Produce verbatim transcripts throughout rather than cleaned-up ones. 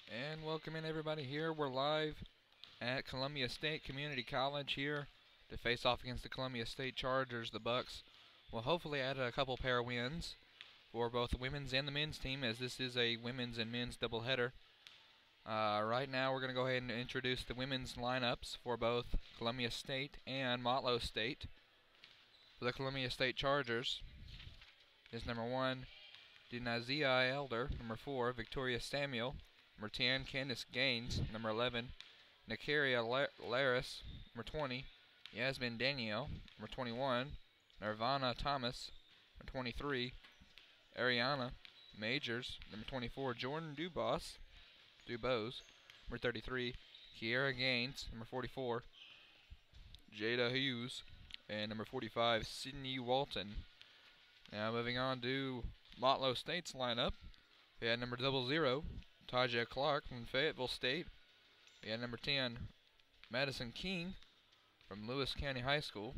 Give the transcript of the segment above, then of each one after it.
And welcome in everybody here. We're live at Columbia State Community College here to face off against the Columbia State Chargers. The Bucks will hopefully add a couple pair of wins for both the women's and the men's team, as this is a women's and men's doubleheader. Uh, right now we're going to go ahead and introduce the women's lineups for both Columbia State and Motlow State. For the Columbia State Chargers is number one, Dinazia Elder. Number four, Victoria Samuel. Number ten, Candice Gaines. Number eleven, Nikaria Laris. Number twenty, Yasmin Danielle. Number twenty-one, Nirvana Thomas. Number twenty-three, Ariana Majors. Number twenty-four, Jordan Dubos. Dubose. Number thirty-three, Kiera Gaines. Number forty-four, Jada Hughes. And number forty-five, Sydney Walton. Now moving on to Motlow State's lineup. We had number double zero, Taja Clark from Fayetteville State. We had number ten, Madison King from Lewis County High School.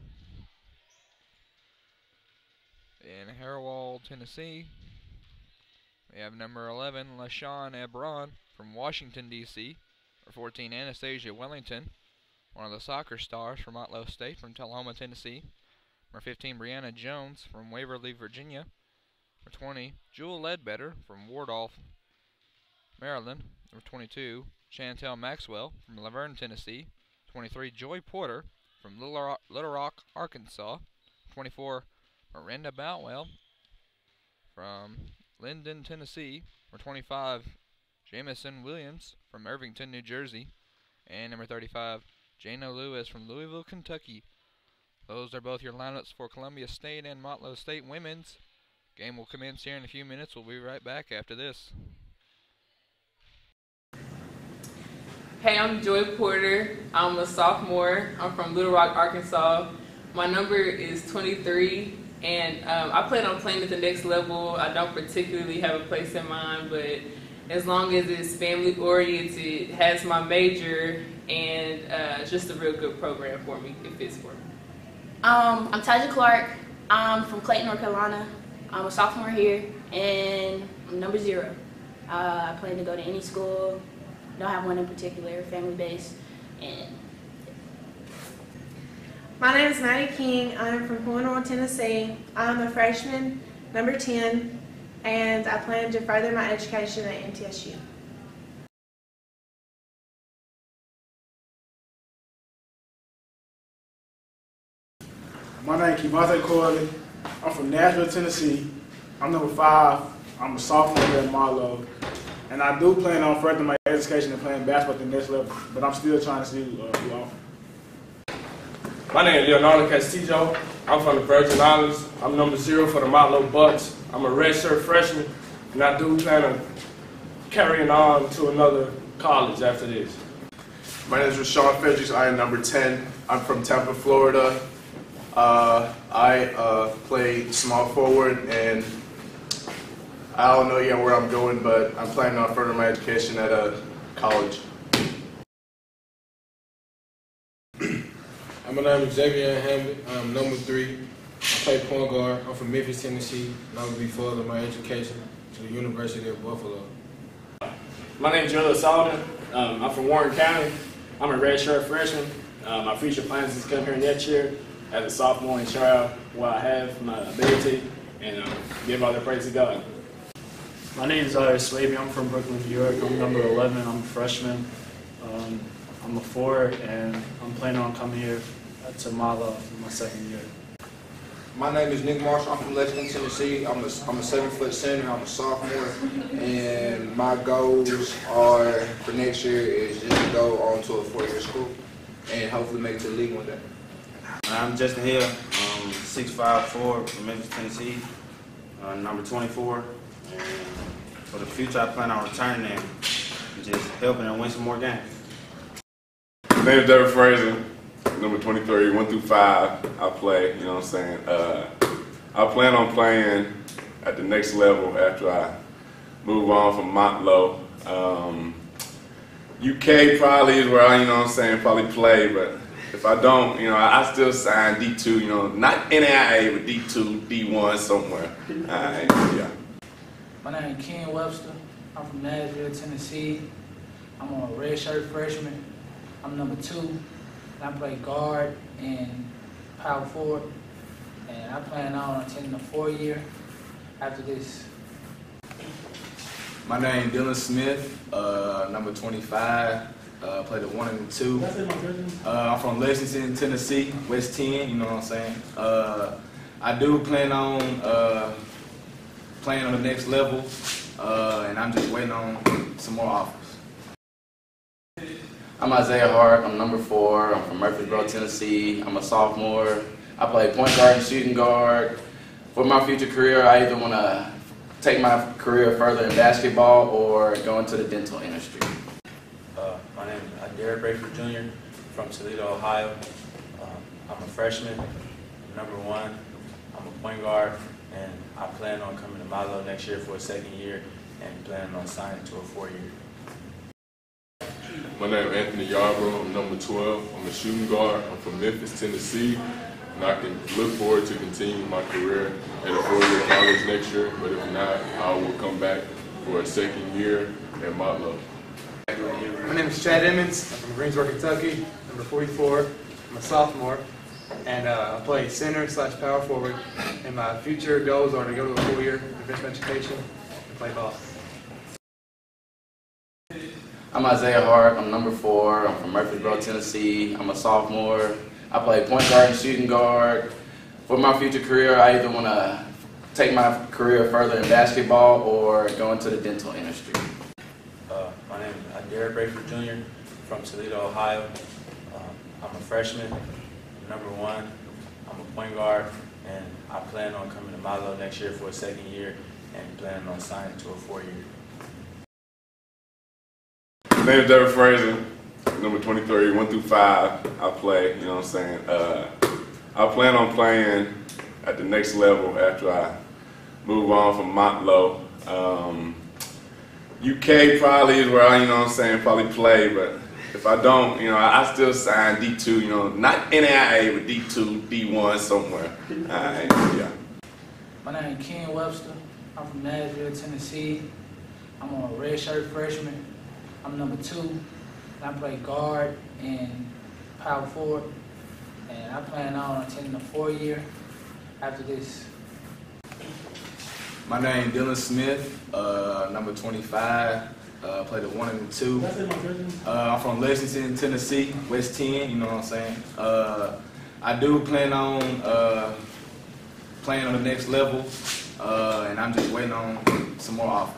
In Harrowald, Tennessee, we have number eleven, LaShawn Ebron from Washington, D C Number fourteen, Anastasia Wellington, one of the soccer stars from Motlow State from Tullahoma, Tennessee. Number fifteen, Brianna Jones from Waverly, Virginia. Number twenty, Jewel Ledbetter from Wardolph, Maryland. Number twenty-two, Chantel Maxwell from Laverne, Tennessee. twenty-three, Joy Porter from Little Rock, Little Rock, Arkansas. twenty-four, Miranda Boutwell from Linden, Tennessee. Number twenty-five, Jamison Williams from Irvington, New Jersey. And number thirty-five, Jana Lewis from Louisville, Kentucky. Those are both your lineups for Columbia State and Motlow State women's. Game will commence here in a few minutes. We'll be right back after this. Hey, I'm Joy Porter. I'm a sophomore. I'm from Little Rock, Arkansas. My number is twenty-three, and um, I plan on playing at the next level. I don't particularly have a place in mind, but as long as it's family-oriented, has my major, and uh, it's just a real good program for me. It fits for me. Um, I'm Taja Clark. I'm from Clayton, North Carolina. I'm a sophomore here, and I'm number zero. Uh, I plan to go to any school. Don't have one in particular, family-based. And my name is Maddie King. I'm from Point, Tennessee. I'm a freshman, number ten, and I plan to further my education at M T S U. My name is Kevontae Corley. I'm from Nashville, Tennessee. I'm number five. I'm a sophomore here at Motlow. And I do plan on furthering my education and playing basketball at the next level, but I'm still trying to see uh, who offer. My name is Leonardo Castillo. I'm from the Virgin Islands. I'm number zero for the Motlow Bucks. I'm a redshirt freshman, and I do plan on carrying on to another college after this. My name is Rashawn Fredericks. I am number ten. I'm from Tampa, Florida. Uh, I uh, play small forward, and I don't know yet where I'm going, but I'm planning on furthering my education at a college. My name is Xavier Hamlet. I'm number three. I play point guard. I'm from Memphis, Tennessee, and I will be furthering my education to the University of Buffalo. My name is Julius Sullivan. Um, I'm from Warren County. I'm a redshirt freshman. Uh, my future plans is to come here next year as a sophomore and try out what I have, my ability, and uh, give all the praise to God. My name is Ira Swaby. I'm from Brooklyn, New York. I'm number eleven. I'm a freshman. Um, I'm a four, and I'm planning on coming here to Motlow for my second year. My name is Nick Marshall. I'm from Lexington, Tennessee. I'm a, I'm a seven-foot center. I'm a sophomore, and my goals are for next year is just to go on to a four-year school and hopefully make it to the league one day. I'm Justin Hill. I'm six five four from Memphis, Tennessee. Uh, number twenty-four. And for the future, I plan on returning there and just helping them win some more games. My name is Derek Fraser, number twenty-three, one through five. I play, you know what I'm saying. Uh, I plan on playing at the next level after I move on from Motlow. Um, U K probably is where I, you know what I'm saying, probably play, but if I don't, you know, I, I still sign D two, you know, not N A I A, but D two, D one somewhere. All right, yeah. My name is Ken Webster. I'm from Nashville, Tennessee. I'm a redshirt freshman. I'm number two, and I play guard and power forward. And I plan on attending the four year after this. My name Dylan Smith, uh, number twenty-five. Uh, play the one and the two. Uh, I'm from Lexington, Tennessee, West ten. You know what I'm saying. Uh, I do plan on uh, playing on the next level, uh, and I'm just waiting on some more offers. I'm Isaiah Hart. I'm number four. I'm from Murfreesboro, Tennessee. I'm a sophomore. I play point guard and shooting guard. For my future career, I either want to take my career further in basketball or go into the dental industry. Uh, my name is Derek Brayford Junior from Toledo, Ohio. Um, I'm a freshman, I'm number one. I'm a point guard, and I plan on coming to Motlow next year for a second year and planning on signing to a four-year. My name is Anthony Yarbrough. I'm number twelve. I'm a shooting guard. I'm from Memphis, Tennessee. And I can look forward to continuing my career at a four-year college next year. But if not, I will come back for a second year at Motlow. My name is Chad Emmons. I'm from Greensboro, Kentucky. Number forty-four. I'm a sophomore. And uh, I play center slash power forward. And my future goals are to go to a four-year professional education and play ball. I'm Isaiah Hart. I'm number four. I'm from Murfreesboro, Tennessee. I'm a sophomore. I play point guard and shooting guard. For my future career, I either want to take my career further in basketball or go into the dental industry. Uh, my name is Derek Brayford Junior from Toledo, Ohio. Um, I'm a freshman, I'm number one. I'm a point guard, and I plan on coming to Motlow next year for a second year and planning on signing to a four-year. My name is Derek Fraser, number twenty-three, one through five. I play, you know what I'm saying. Uh, I plan on playing at the next level after I move on from Motlow. Um, U K probably is where I, you know what I'm saying, probably play, but if I don't, you know, I, I still sign D two, you know, not N A I A, but D two, D one somewhere. Right, yeah. My name is Ken Webster. I'm from Nashville, Tennessee. I'm a redshirt freshman. I'm number two, and I play guard and power forward. And I plan on attending the four year after this. My name Dylan Smith, uh, number twenty-five. Uh, play the one and the two. Uh, I'm from Lexington, Tennessee, West ten. You know what I'm saying. Uh, I do plan on uh, playing on the next level, uh, and I'm just waiting on some more offers.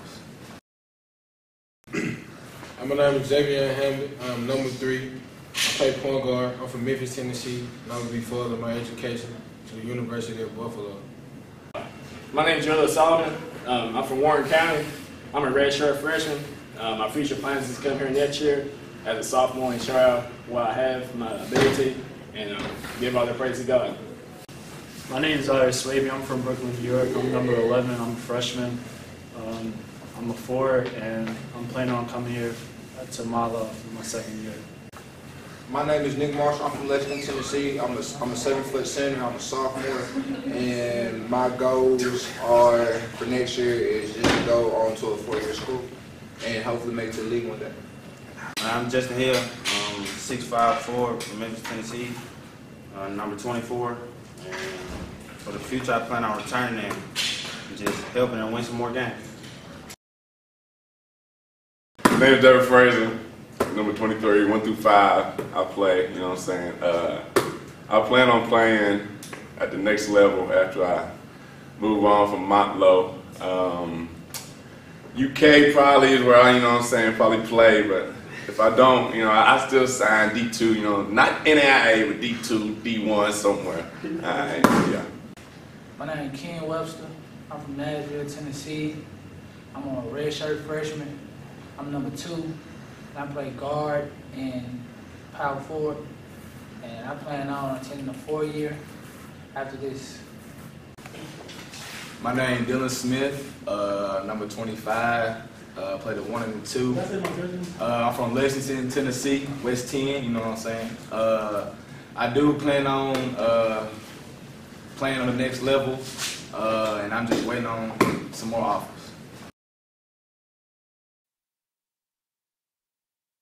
My name is Xavier Hamlet. I'm number three. I play point guard. I'm from Memphis, Tennessee, and I will be furthering my education to the University of Buffalo. My name is Julius Solomon. Um, I'm from Warren County. I'm a redshirt freshman. Uh, my future plans is to come here next year as a sophomore and try out what I have, my ability, and uh, give all the praise to God. My name is Iris Swaby. I'm from Brooklyn, New York. I'm number eleven. I'm a freshman. Um, I'm a four, and I'm planning on coming here to Motlow for my second year. My name is Nick Marshall. I'm from Lexington, Tennessee. I'm a, I'm a seven-foot center. I'm a sophomore, and my goals are for next year is just to go on to a four-year school and hopefully make it to the league one day. I'm Justin Hill, um, six five four from Memphis, Tennessee, uh, number twenty-four. And for the future, I plan on returning there and just helping them win some more games. My name is Derek Fraser, number twenty-three, one through five. I play, you know what I'm saying. Uh, I plan on playing at the next level after I move on from Motlow. Um, U K probably is where I, you know what I'm saying, probably play, but if I don't, you know, I, I still sign D two, you know, not N A I A, but D two, D one somewhere. Right, yeah. My name is Ken Webster. I'm from Nashville, Tennessee. I'm a redshirt freshman. I'm number two, and I play guard and power forward. And I plan on attending the four year after this. My name Dylan Smith, uh, number twenty-five. Uh, play the one and the two. Uh, I'm from Lexington, Tennessee, West ten. You know what I'm saying. Uh, I do plan on uh, playing on the next level, uh, and I'm just waiting on some more offers.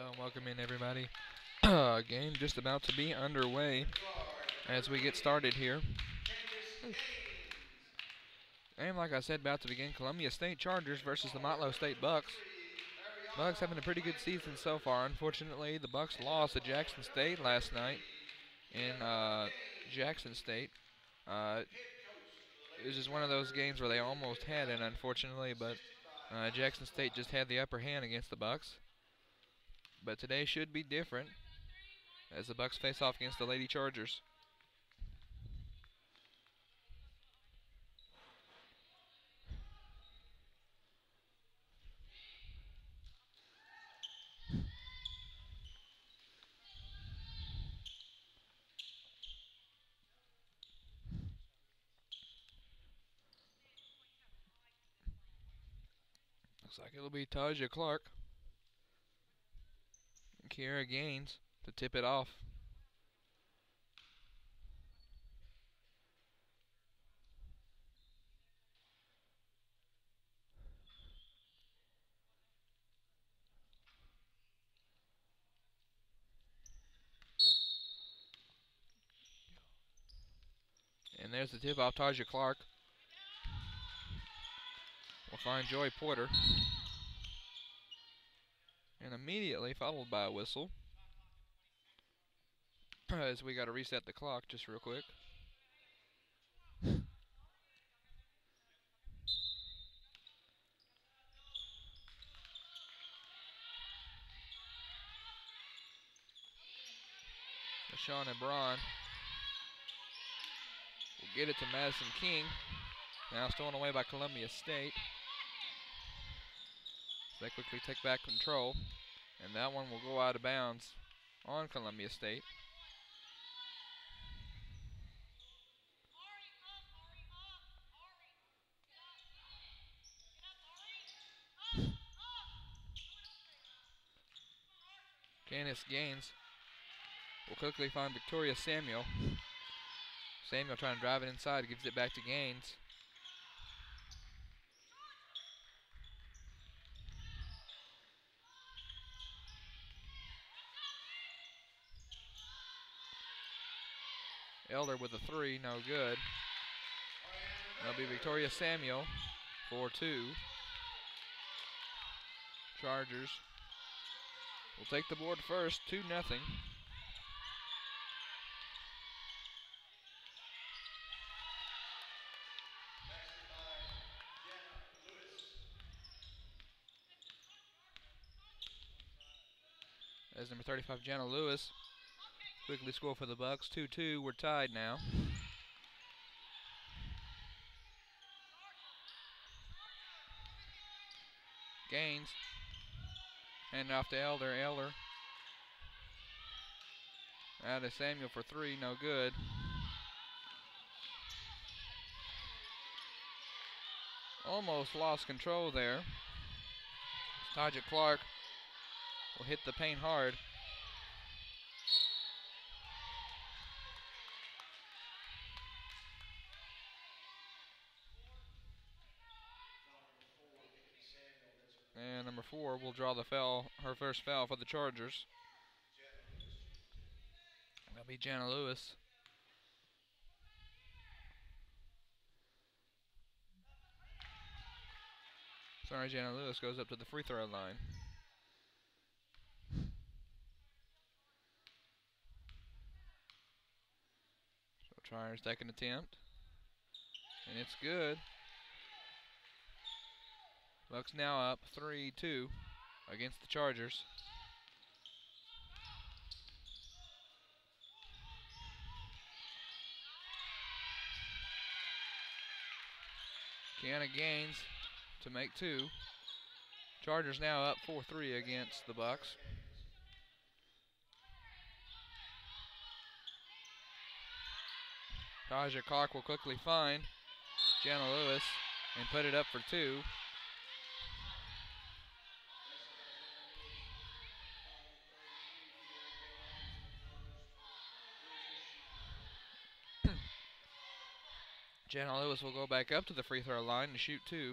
Hello and welcome in, everybody. Game just about to be underway as we get started here. Game, like I said, about to begin. Columbia State Chargers versus the Motlow State Bucks. Bucks having a pretty good season so far. Unfortunately, the Bucks lost to Jackson State last night in uh, Jackson State. Uh, it was just one of those games where they almost had it, unfortunately, but uh, Jackson State just had the upper hand against the Bucks. But today should be different as the Bucks face off against the Lady Chargers. Looks like it'll be Taja Clark and Kiera Gaines to tip it off. And there's the tip off. Taja Clark will find Joy Porter. And immediately followed by a whistle. As we got to reset the clock just real quick. Sean and Braun will get it to Madison King. Now stolen away by Columbia State. So they quickly take back control. And that one will go out of bounds on Columbia State. Candace Gaines will quickly find Victoria Samuel. Samuel trying to drive it inside, gives it back to Gaines. Elder with a three, no good. That'll be Victoria Samuel for two. Chargers will take the board first, two nothing. As number thirty-five, Jenna Lewis, quickly score for the Bucks. two two, we're tied now. Gaines, handing off to Elder. Elder out of Samuel for three, no good. Almost lost control there. Taja Clark will hit the paint hard. And number four will draw the foul, her first foul for the Chargers. That'll be Jana Lewis. Sorry, Jana Lewis goes up to the free throw line. So try her second attempt. And it's good. Bucks now up three two against the Chargers. Kiana Gaines to make two. Chargers now up four three against the Bucks. Taja Clark will quickly find Jana Lewis and put it up for two. Jana Lewis will go back up to the free throw line and shoot two.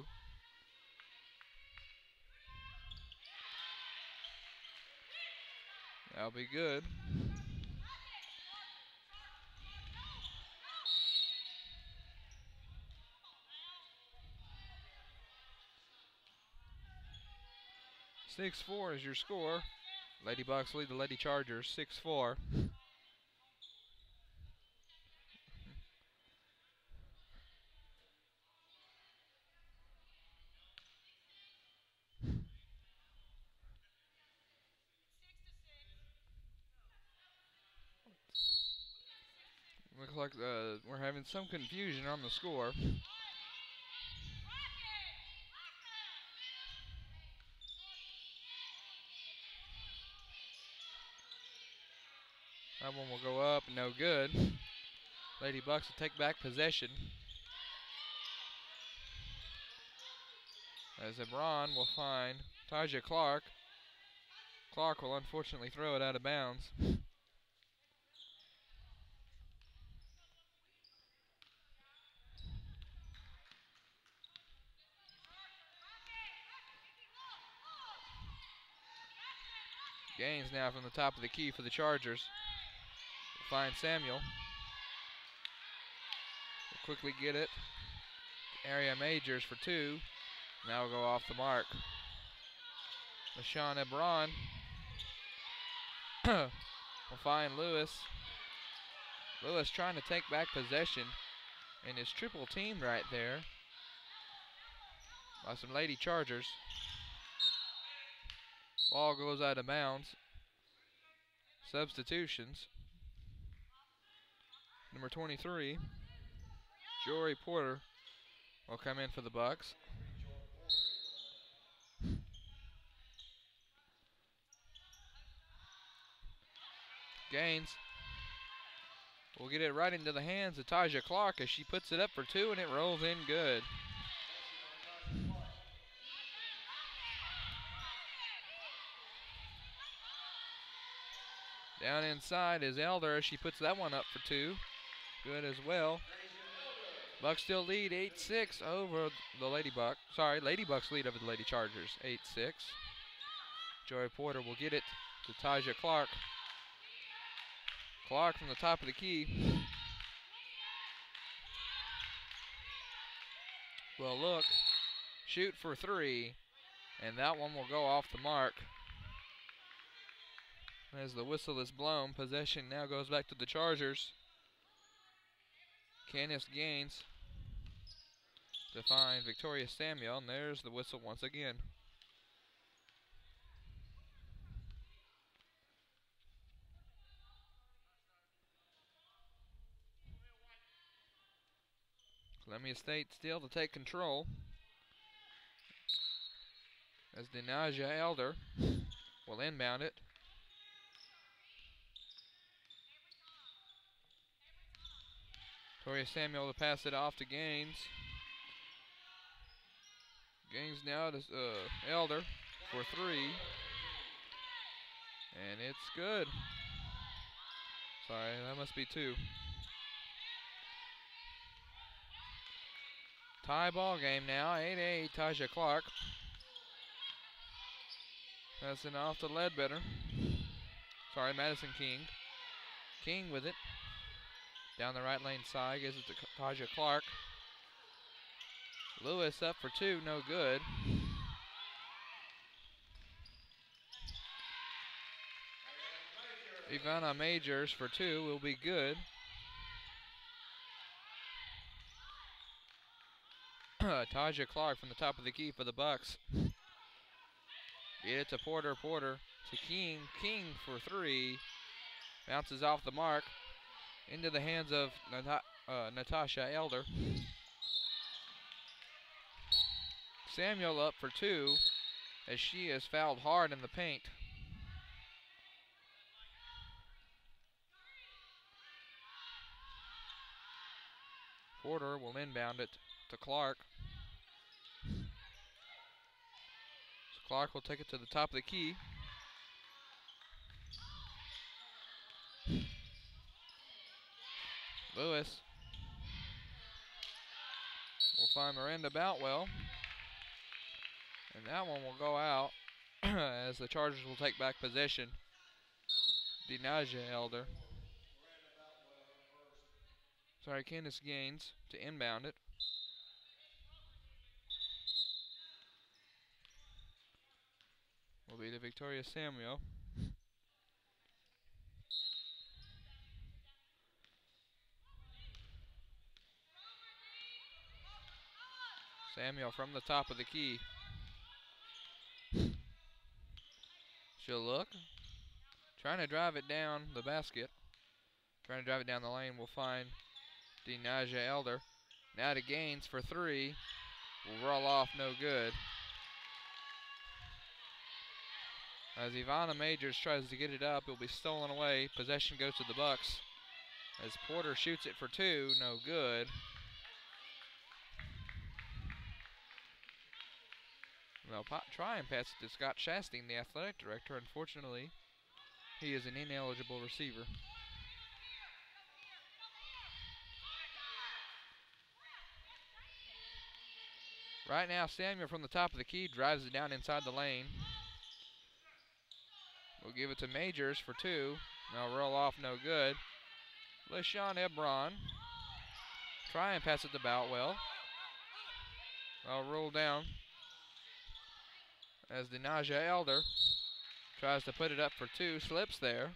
That'll be good. six four is your score. Lady Bucks lead the Lady Chargers six four. Looks like uh, we're having some confusion on the score. That one will go up, no good. Lady Bucks will take back possession. As Ebron will find Taja Clark. Clark will unfortunately throw it out of bounds. Gains now from the top of the key for the Chargers. We'll find Samuel. We'll quickly get it. Area Majors for two. Now we'll go off the mark. LaShawn Ebron will find Lewis. Lewis trying to take back possession. And is triple teamed right there by some Lady Chargers. Ball goes out of bounds. Substitutions. Number twenty-three, Jory Porter, will come in for the Bucks. Gaines will get it right into the hands of Taja Clark as she puts it up for two, and it rolls in good. Down inside is Elder as she puts that one up for two. Good as well. Bucks still lead eight six over the Lady Bucks. Sorry, Lady Bucks lead over the Lady Chargers eight six. Joy Porter will get it to Taja Clark. Clark from the top of the key. Well, look, shoot for three, and that one will go off the mark. As the whistle is blown, possession now goes back to the Chargers. Candice Gaines to find Victoria Samuel, and there's the whistle once again. Columbia State still to take control, as Denaja Elder will inbound it. Victoria Samuel to pass it off to Gaines. Gaines now to uh, Elder for three. And it's good. Sorry, that must be two. Tie ball game now, eight eight, Taja Clark. Passing off to Ledbetter. Sorry, Madison King. King with it. Down the right lane side, gives it to Taja Clark. Lewis up for two, no good. Ivana Majors for two will be good. Taja Clark from the top of the key for the Bucks. Get it to Porter, Porter to King, King for three. Bounces off the mark. Into the hands of Nat uh, Natasha Elder. Samuel up for two as she is fouled hard in the paint. Porter will inbound it to Clark. So Clark will take it to the top of the key. Lewis will find Miranda Boutwell. And that one will go out as the Chargers will take back possession. Denaja Elder. Sorry, Candace Gaines to inbound it. Will be to Victoria Samuel. Samuel from the top of the key. She'll look. Trying to drive it down the basket. Trying to drive it down the lane. We'll find Denaja Elder. Now to Gaines for three. Will roll off, no good. As Ivana Majors tries to get it up, it'll be stolen away. Possession goes to the Bucks. As Porter shoots it for two, no good. Well, try and pass it to Scott Shasting, the athletic director. Unfortunately, he is an ineligible receiver. Right now, Samuel from the top of the key drives it down inside the lane. We'll give it to Majors for two. Now roll off, no good. LaShawn Ebron. Try and pass it to Boutwell. I'll roll down as Denaja Elder tries to put it up for two. Slips there.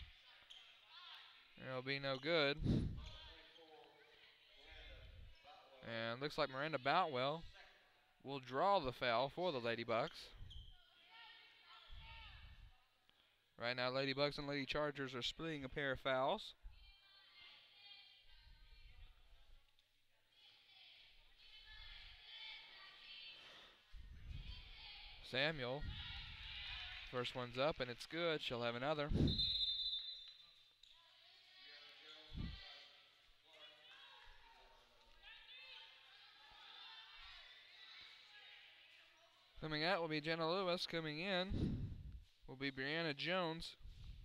It'll be no good. And looks like Miranda Boutwell will draw the foul for the Lady Bucks. Right now, Lady Bucks and Lady Chargers are splitting a pair of fouls. Samuel, first one's up and it's good. She'll have another. Coming out will be Jenna Lewis. Coming in will be Brianna Jones.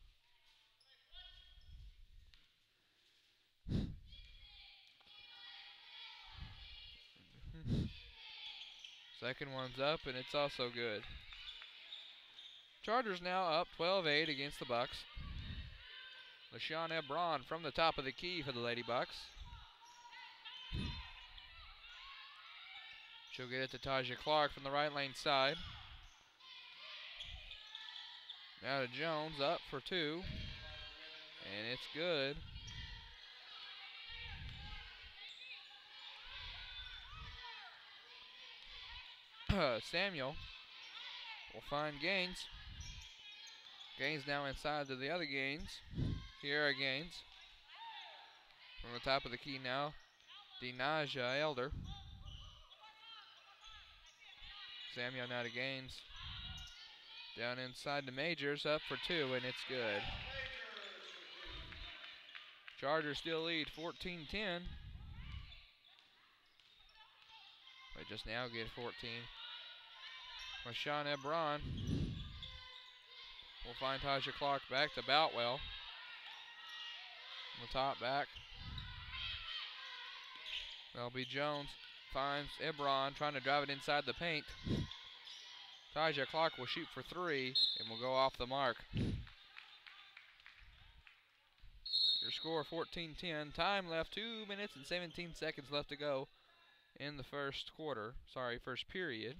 Second one's up and it's also good. Chargers now up twelve eight against the Bucks. LaShawn Ebron from the top of the key for the Lady Bucks. She'll get it to Taja Clark from the right lane side. Now to Jones, up for two. And it's good. Samuel will find Gaines. Gaines now inside to the other Gaines. Here are Gaines. From the top of the key now, Denaja Elder. Samuel now to Gaines. Down inside to Majors, up for two, and it's good. Chargers still lead fourteen ten. They just now get fourteen. LaShawn Ebron will find Taja Clark back to Boutwell. On the top back. That'll be Jones. Finds Ebron trying to drive it inside the paint. Taja Clark will shoot for three and will go off the mark. Your score fourteen ten. Time left, two minutes and seventeen seconds left to go in the first quarter. Sorry, first period.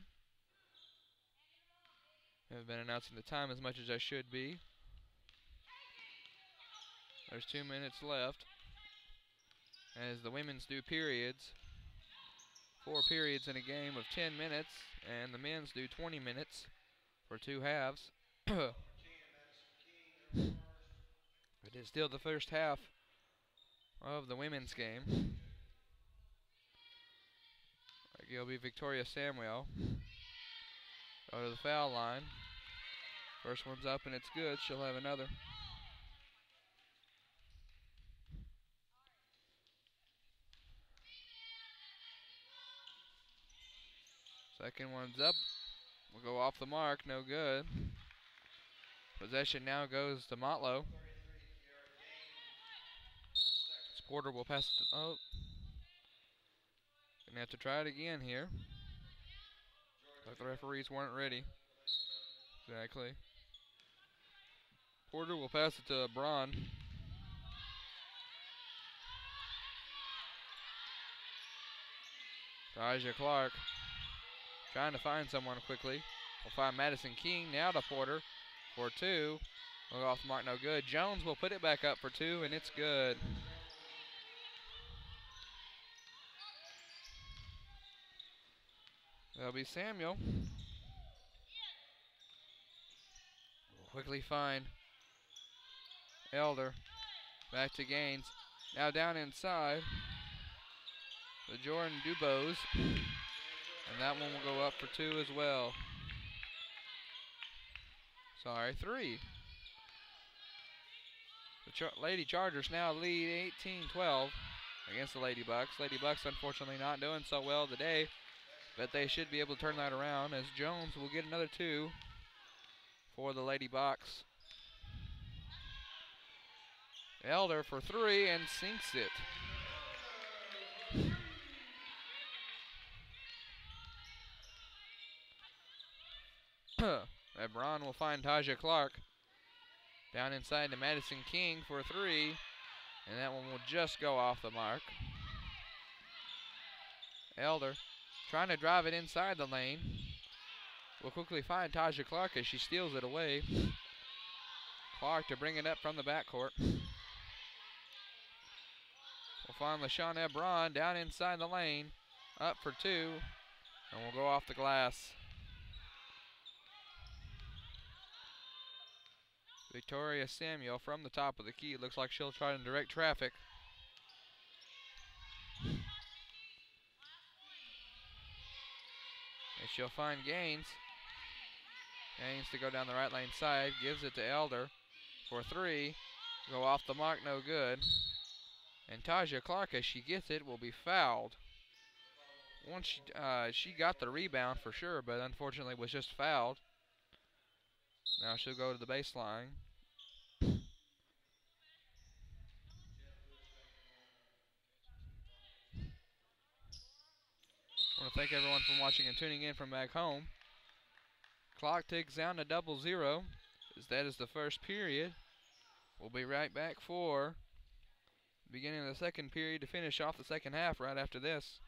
I haven't been announcing the time as much as I should be. There's two minutes left as the women's do periods. Four periods in a game of ten minutes, and the men's do twenty minutes for two halves. It is still the first half of the women's game. It'll be Victoria Samuel. Go to the foul line. First one's up and it's good. She'll have another. Second one's up. We'll go off the mark. No good. Possession now goes to Motlow. Porter will pass it to, oh. Gonna have to try it again here. Like the referees weren't ready. Exactly. Porter will pass it to Braun. Taja Clark trying to find someone quickly. We'll find Madison King now to Porter for two. Look off the mark, no good. Jones will put it back up for two, and it's good. That'll be Samuel. Quickly find Elder. Back to Gaines. Now down inside. The Jordan Dubose. And that one will go up for two as well. Sorry, three. The Char Lady Chargers now lead eighteen twelve against the Lady Bucks. Lady Bucks unfortunately not doing so well today, but they should be able to turn that around as Jones will get another two for the Lady Bucks. Elder for three and sinks it. Braun will find Taja Clark down inside to Madison King for three, and that one will just go off the mark. Elder trying to drive it inside the lane. Will quickly find Taja Clark as she steals it away. Clark to bring it up from the backcourt. We'll find LaShawn Braun down inside the lane, up for two, and we'll go off the glass. Victoria Samuel from the top of the key. Looks like she'll try to direct traffic. And she'll find Gaines. Gaines to go down the right lane side. Gives it to Elder for three. Go off the mark, no good. And Taja Clark, as she gets it, will be fouled. Once she, uh, she got the rebound for sure, but unfortunately was just fouled. Now she'll go to the baseline. I want to thank everyone for watching and tuning in from back home. Clock ticks down to double zero, as that is the first period. We'll be right back for the beginning of the second period to finish off the second half right after this.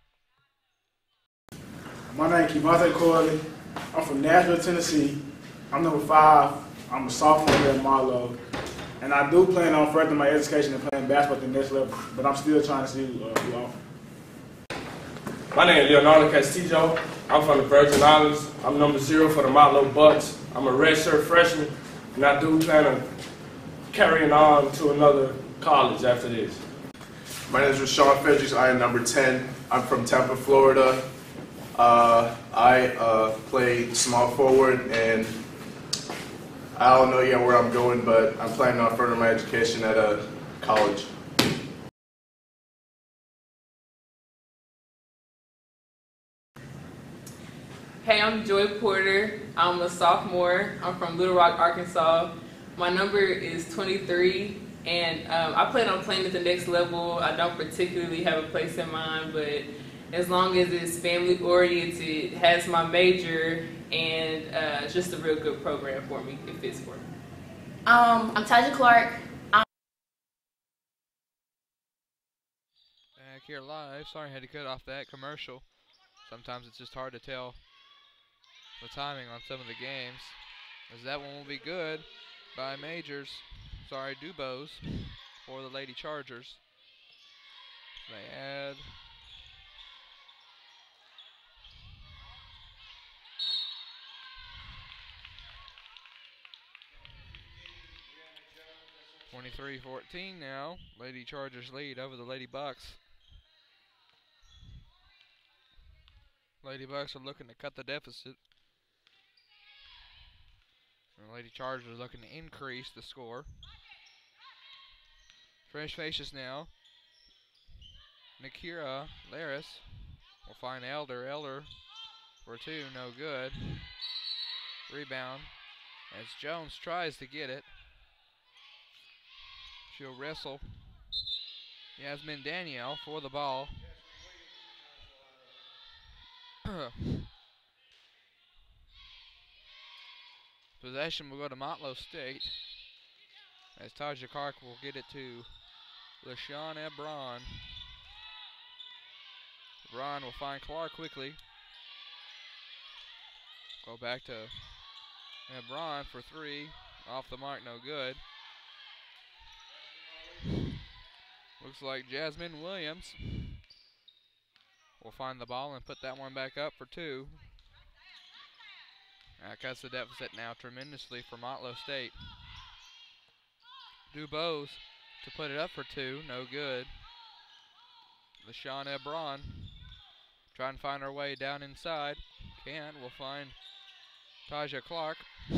My name is Kevontae Corley. I'm from Nashville, Tennessee. I'm number five. I'm a sophomore here at Motlow. And I do plan on furthering my education and playing basketball at the next level, but I'm still trying to see uh, who I'm. My name is Leonardo Castillo. I'm from the Virgin Islands. I'm number zero for the Motlow Bucks. I'm a redshirt freshman, and I do plan on carrying on to another college after this. My name is Rashawn Fredericks. I am number ten. I'm from Tampa, Florida. Uh, I uh, play small forward, and I don't know yet where I'm going, but I'm planning on furthering my education at a college. Hey, I'm Joy Porter. I'm a sophomore. I'm from Little Rock, Arkansas. My number is twenty-three, and um, I plan on playing at the next level. I don't particularly have a place in mind, but as long as it's family-oriented, has my major, and uh, it's just a real good program for me. It fits for me. Um, I'm Taja Clark. I'm Back here live. Sorry I had to cut off that commercial. Sometimes it's just hard to tell the timing on some of the games. As that one will be good by Majors. Sorry, Dubose for the Lady Chargers. They add twenty-three fourteen now. Lady Chargers lead over the Lady Bucks. Lady Bucks are looking to cut the deficit. And the Lady Chargers are looking to increase the score. Fresh faces now. Nakira Laris will find Elder. Elder for two, no good. Rebound as Jones tries to get it. She'll wrestle. Yasmin Danielle for the ball. Possession will go to Motlow State. as Taja Clark will get it to LaShawn Ebron. Ebron will find Clark quickly. Go back to Ebron for three. Off the mark, no good. Looks like Jasmine Williams will find the ball and put that one back up for two. That cuts the deficit now tremendously for Motlow State. Dubose to put it up for two, no good. LaShawn Ebron trying to find her way down inside. Can't, we'll find Taja Clark.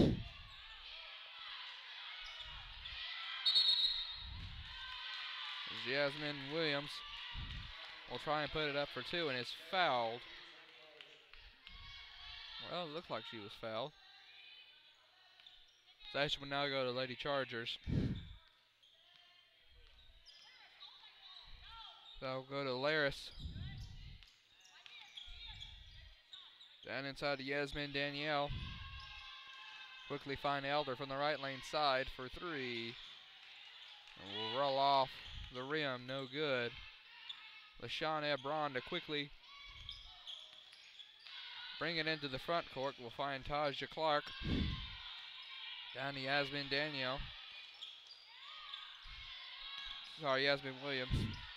Jasmine Williams will try and put it up for two and is fouled. Well, it looked like she was fouled. Possession will now go to Lady Chargers. They'll go to Laris. Down inside to Yasmin Danielle. Quickly find Elder from the right lane side for three. And we'll roll off the rim, no good. LaShawn Ebron to quickly bring it into the front court. We'll find Taja Clark. Down to Yasmin Danielle. Sorry, Yasmin Williams.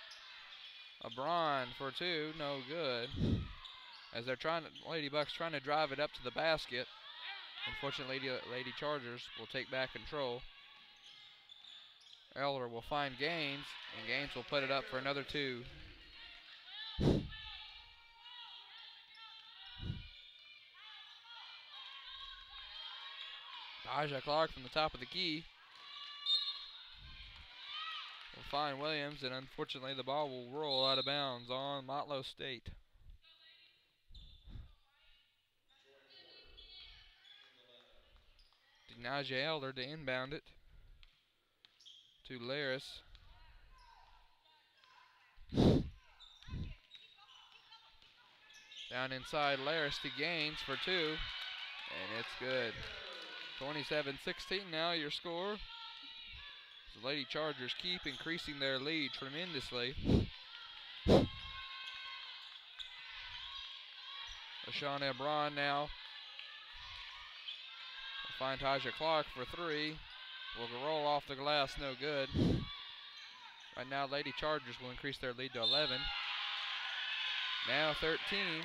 Ebron for two, no good. As they're trying to, Lady Bucks trying to drive it up to the basket. Unfortunately, Lady, Lady Chargers will take back control. Elder will find Gaines, and Gaines will put it up for another two. Taja Clark from the top of the key will find Williams, and unfortunately the ball will roll out of bounds on Motlow State. Naja Elder to inbound it to Laris. Down inside Laris to Gaines for two, and it's good. twenty-seven sixteen now your score. The Lady Chargers keep increasing their lead tremendously. LaShawn Ebron now will find Taja Clark for three. Will roll off the glass, no good. Right now Lady Chargers will increase their lead to eleven. Now thirteen.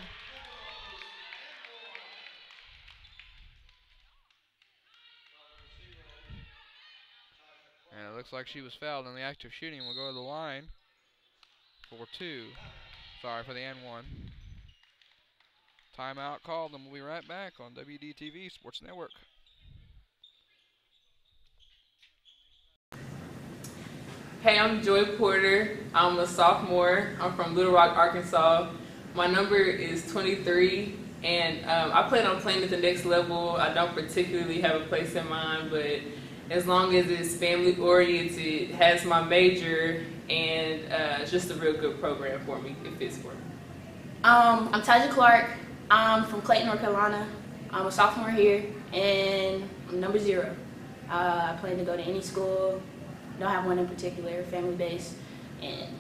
And it looks like she was fouled in the act of shooting. We'll go to the line for two. Sorry, for the and one. Timeout called, and we'll be right back on W D T V Sports Network. Hey, I'm Joy Porter. I'm a sophomore. I'm from Little Rock, Arkansas. My number is twenty-three, and um, I plan on playing at the next level. I don't particularly have a place in mind, but as long as it's family oriented, has my major, and uh, it's just a real good program for me. It fits for me. Um, I'm Taja Clark. I'm from Clayton, North Carolina. I'm a sophomore here, and I'm number zero. Uh, I plan to go to any school. Don't have one in particular, family based, and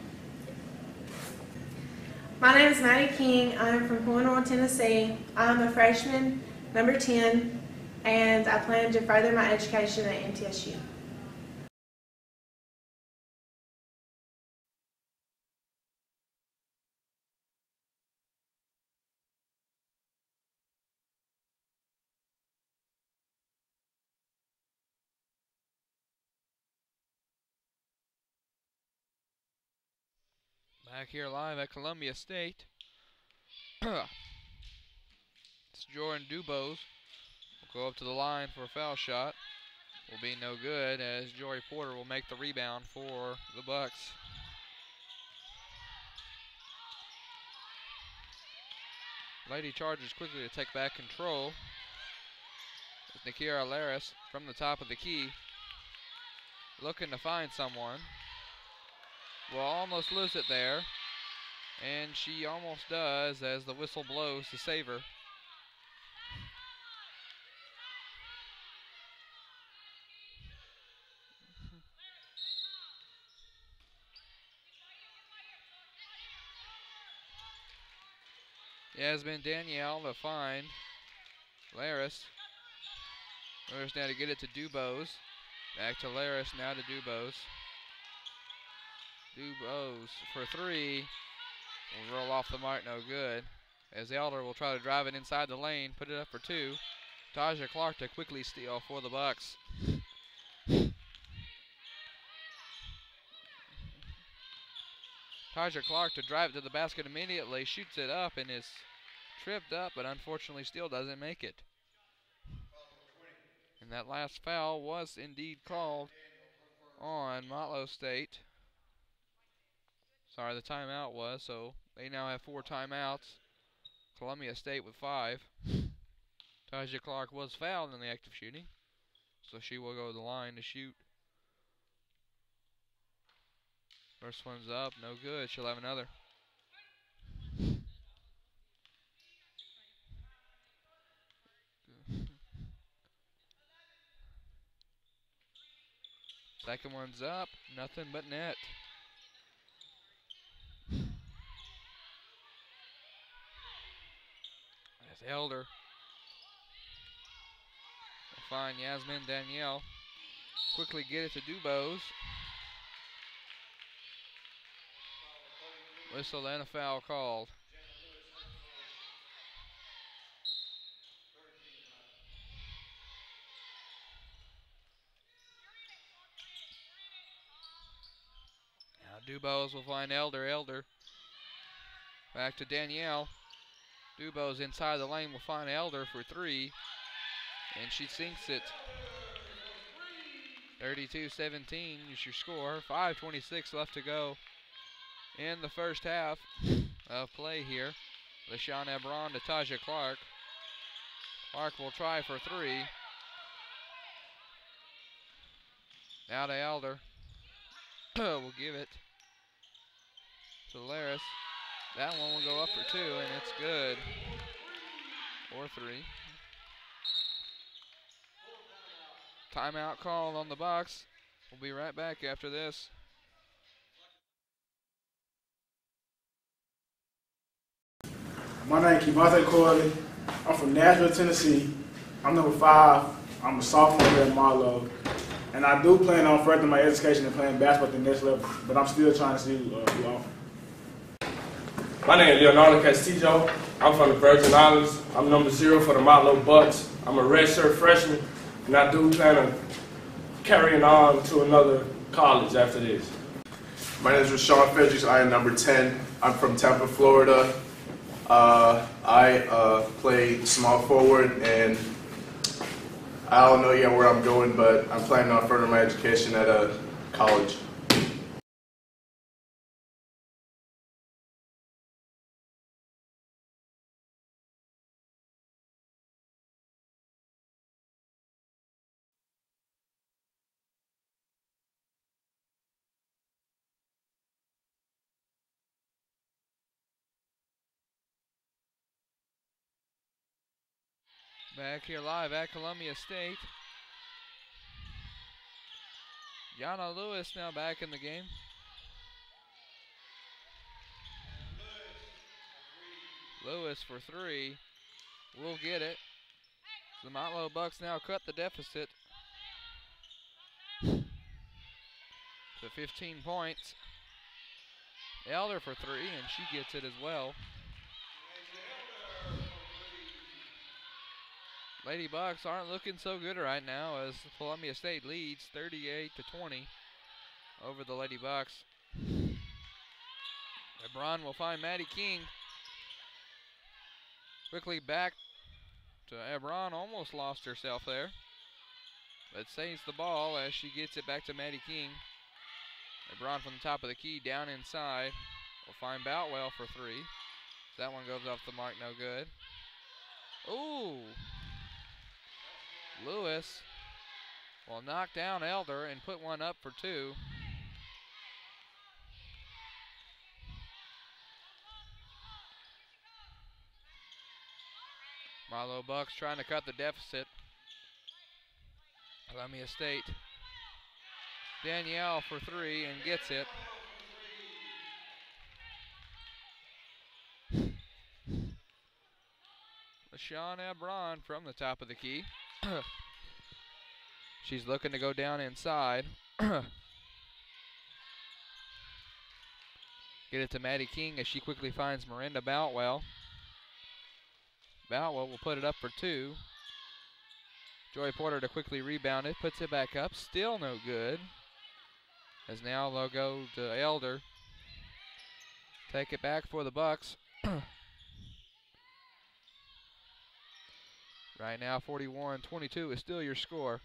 my name is Maddie King. I'm from Point, Tennessee. I'm a freshman, number ten, and I plan to further my education at M T S U. Back here live at Columbia State. It's Jordan Dubose. Will go up to the line for a foul shot. Will be no good as Jory Porter will make the rebound for the Bucks. Lady Chargers quickly to take back control. It's Nikira Laris from the top of the key, looking to find someone. Will almost lose it there, and she almost does as the whistle blows to save her. Yasmin Danielle to find Laris. Laris now to get it to Dubose. Back to Laris, now to Dubose. Dubose for three. Will roll off the mark, no good. As Elder will try to drive it inside the lane, put it up for two. Taja Clark to quickly steal for the Bucks. Taja Clark to drive it to the basket immediately, shoots it up and is tripped up, but unfortunately still doesn't make it. And that last foul was indeed called on Motlow State. Sorry, the timeout was, so they now have four timeouts. Columbia State with five. Taja Clark was fouled in the act of shooting, so she will go to the line to shoot. First one's up, no good. She'll have another. Second one's up, nothing but net. That's Elder. Will find Yasmin Danielle. Quickly get it to Dubose. Whistle and a foul called. Now Dubose will find Elder. Elder back to Danielle. Dubose inside the lane will find Elder for three, and she sinks it. thirty-two seventeen is your score. five twenty-six left to go in the first half of play here. LaShawn Ebron to Taja Clark. Clark will try for three. Now to Elder. We'll give it to Laris. That one will go up for two, and it's good. Or three. Timeout called on the Bucks. We'll be right back after this. My name is Kevontae Corley. I'm from Nashville, Tennessee. I'm number five. I'm a sophomore here at Motlow. And I do plan on furthering my education and playing basketball at the next level, but I'm still trying to see uh, who offer. My name is Leonardo Castillo. I'm from the Virgin Islands. I'm number zero for the Motlow Bucks. I'm a redshirt freshman, and I do plan on carrying on to another college after this. My name is Rashawn Fredericks. I am number ten. I'm from Tampa, Florida. Uh, I uh, play small forward, and I don't know yet where I'm going, but I'm planning on furthering my education at a college. Back here live at Columbia State. Yana Lewis now back in the game. Lewis for three. Will get it. The Motlow Bucks now cut the deficit to fifteen points. Elder for three, and she gets it as well. Lady Bucks aren't looking so good right now as Columbia State leads thirty-eight to twenty over the Lady Bucks. LeBron will find Maddie King. Quickly back to Ebron, almost lost herself there, but saves the ball as she gets it back to Maddie King. Ebron from the top of the key down inside. Will find Boutwell for three. That one goes off the mark, no good. Ooh. Lewis will knock down Elder and put one up for two. Motlow Bucks trying to cut the deficit. Columbia State. Danielle for three and gets it. LaShawn Abron from the top of the key. She's looking to go down inside. Get it to Maddie King as she quickly finds Miranda Boutwell. Boutwell will put it up for two. Joy Porter to quickly rebound it, puts it back up, still no good. As now they'll go to Elder. Take it back for the Bucks. Right now, forty-one twenty-two is still your score.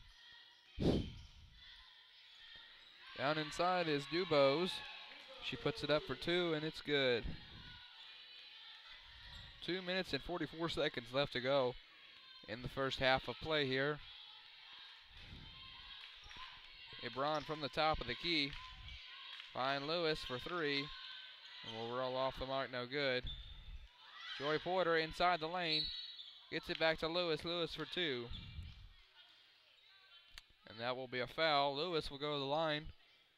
Down inside is Dubose. She puts it up for two, and it's good. Two minutes and forty-four seconds left to go in the first half of play here. Abron from the top of the key. Find Lewis for three, and we'll roll off the mark, no good. Joy Porter inside the lane. Gets it back to Lewis. Lewis for two. And that will be a foul. Lewis will go to the line.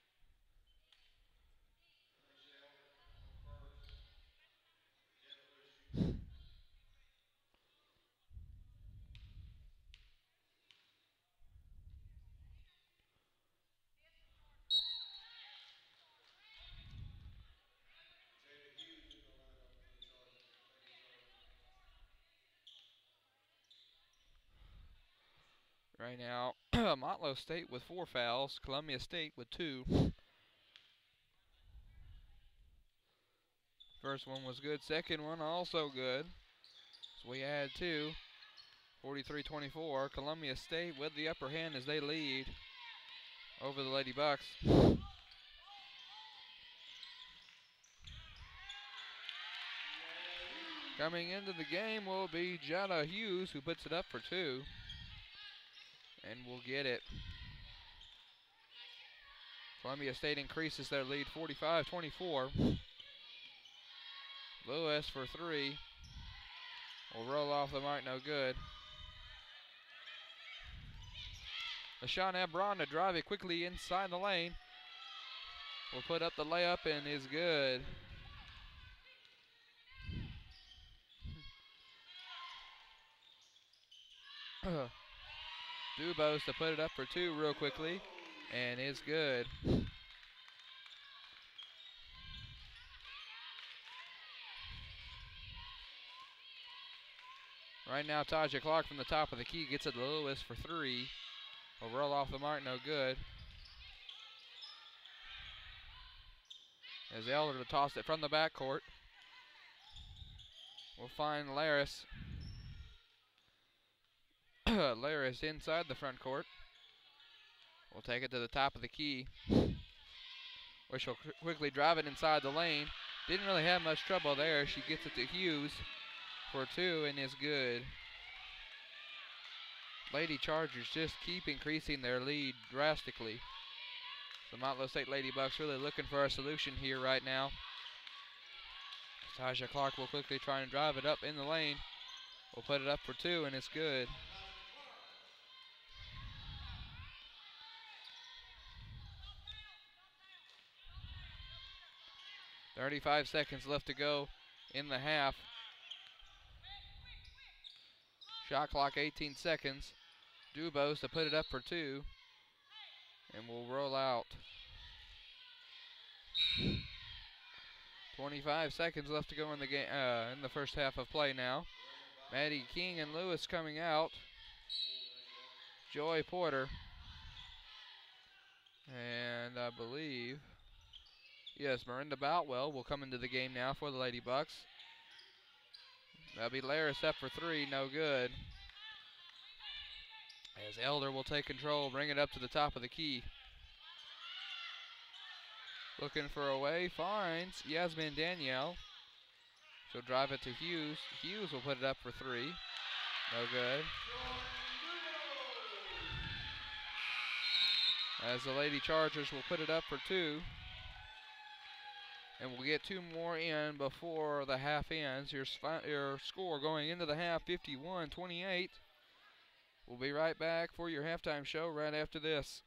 Right now, Motlow State with four fouls, Columbia State with two. First one was good, second one also good. So we add two, forty-three twenty-four. Columbia State with the upper hand as they lead over the Lady Bucks. Coming into the game will be Jada Hughes, who puts it up for two. And we'll get it. Columbia State increases their lead forty-five twenty-four. Lewis for three. Will roll off the mark, no good. LaShawn Abron to drive it quickly inside the lane. Will put up the layup and is good. Dubose to put it up for two real quickly, and is good. Right now, Taja Clark from the top of the key gets it to Lewis for three. Will roll off the mark, no good. As Elder to toss it from the backcourt. We'll find Laris. Laris inside the front court. We'll take it to the top of the key, where she'll quickly drive it inside the lane. Didn't really have much trouble there. She gets it to Hughes for two and is good. Lady Chargers just keep increasing their lead drastically. The Motlow State Lady Bucks really looking for a solution here right now. Taja Clark will quickly try and drive it up in the lane. We'll put it up for two and it's good. thirty-five seconds left to go in the half. Shot clock eighteen seconds. Dubose to put it up for two. And we'll roll out. twenty-five seconds left to go in the game uh, in the first half of play now. Maddie King and Lewis coming out. Joy Porter. And I believe, yes, Miranda Boutwell will come into the game now for the Lady Bucks. That'll be Laris up for three, no good. As Elder will take control, bring it up to the top of the key. Looking for a way, finds Yasmin Danielle. She'll drive it to Hughes. Hughes will put it up for three. No good. As the Lady Chargers will put it up for two. And we'll get two more in before the half ends. Your, your score going into the half, fifty-one twenty-eight. We'll be right back for your halftime show right after this.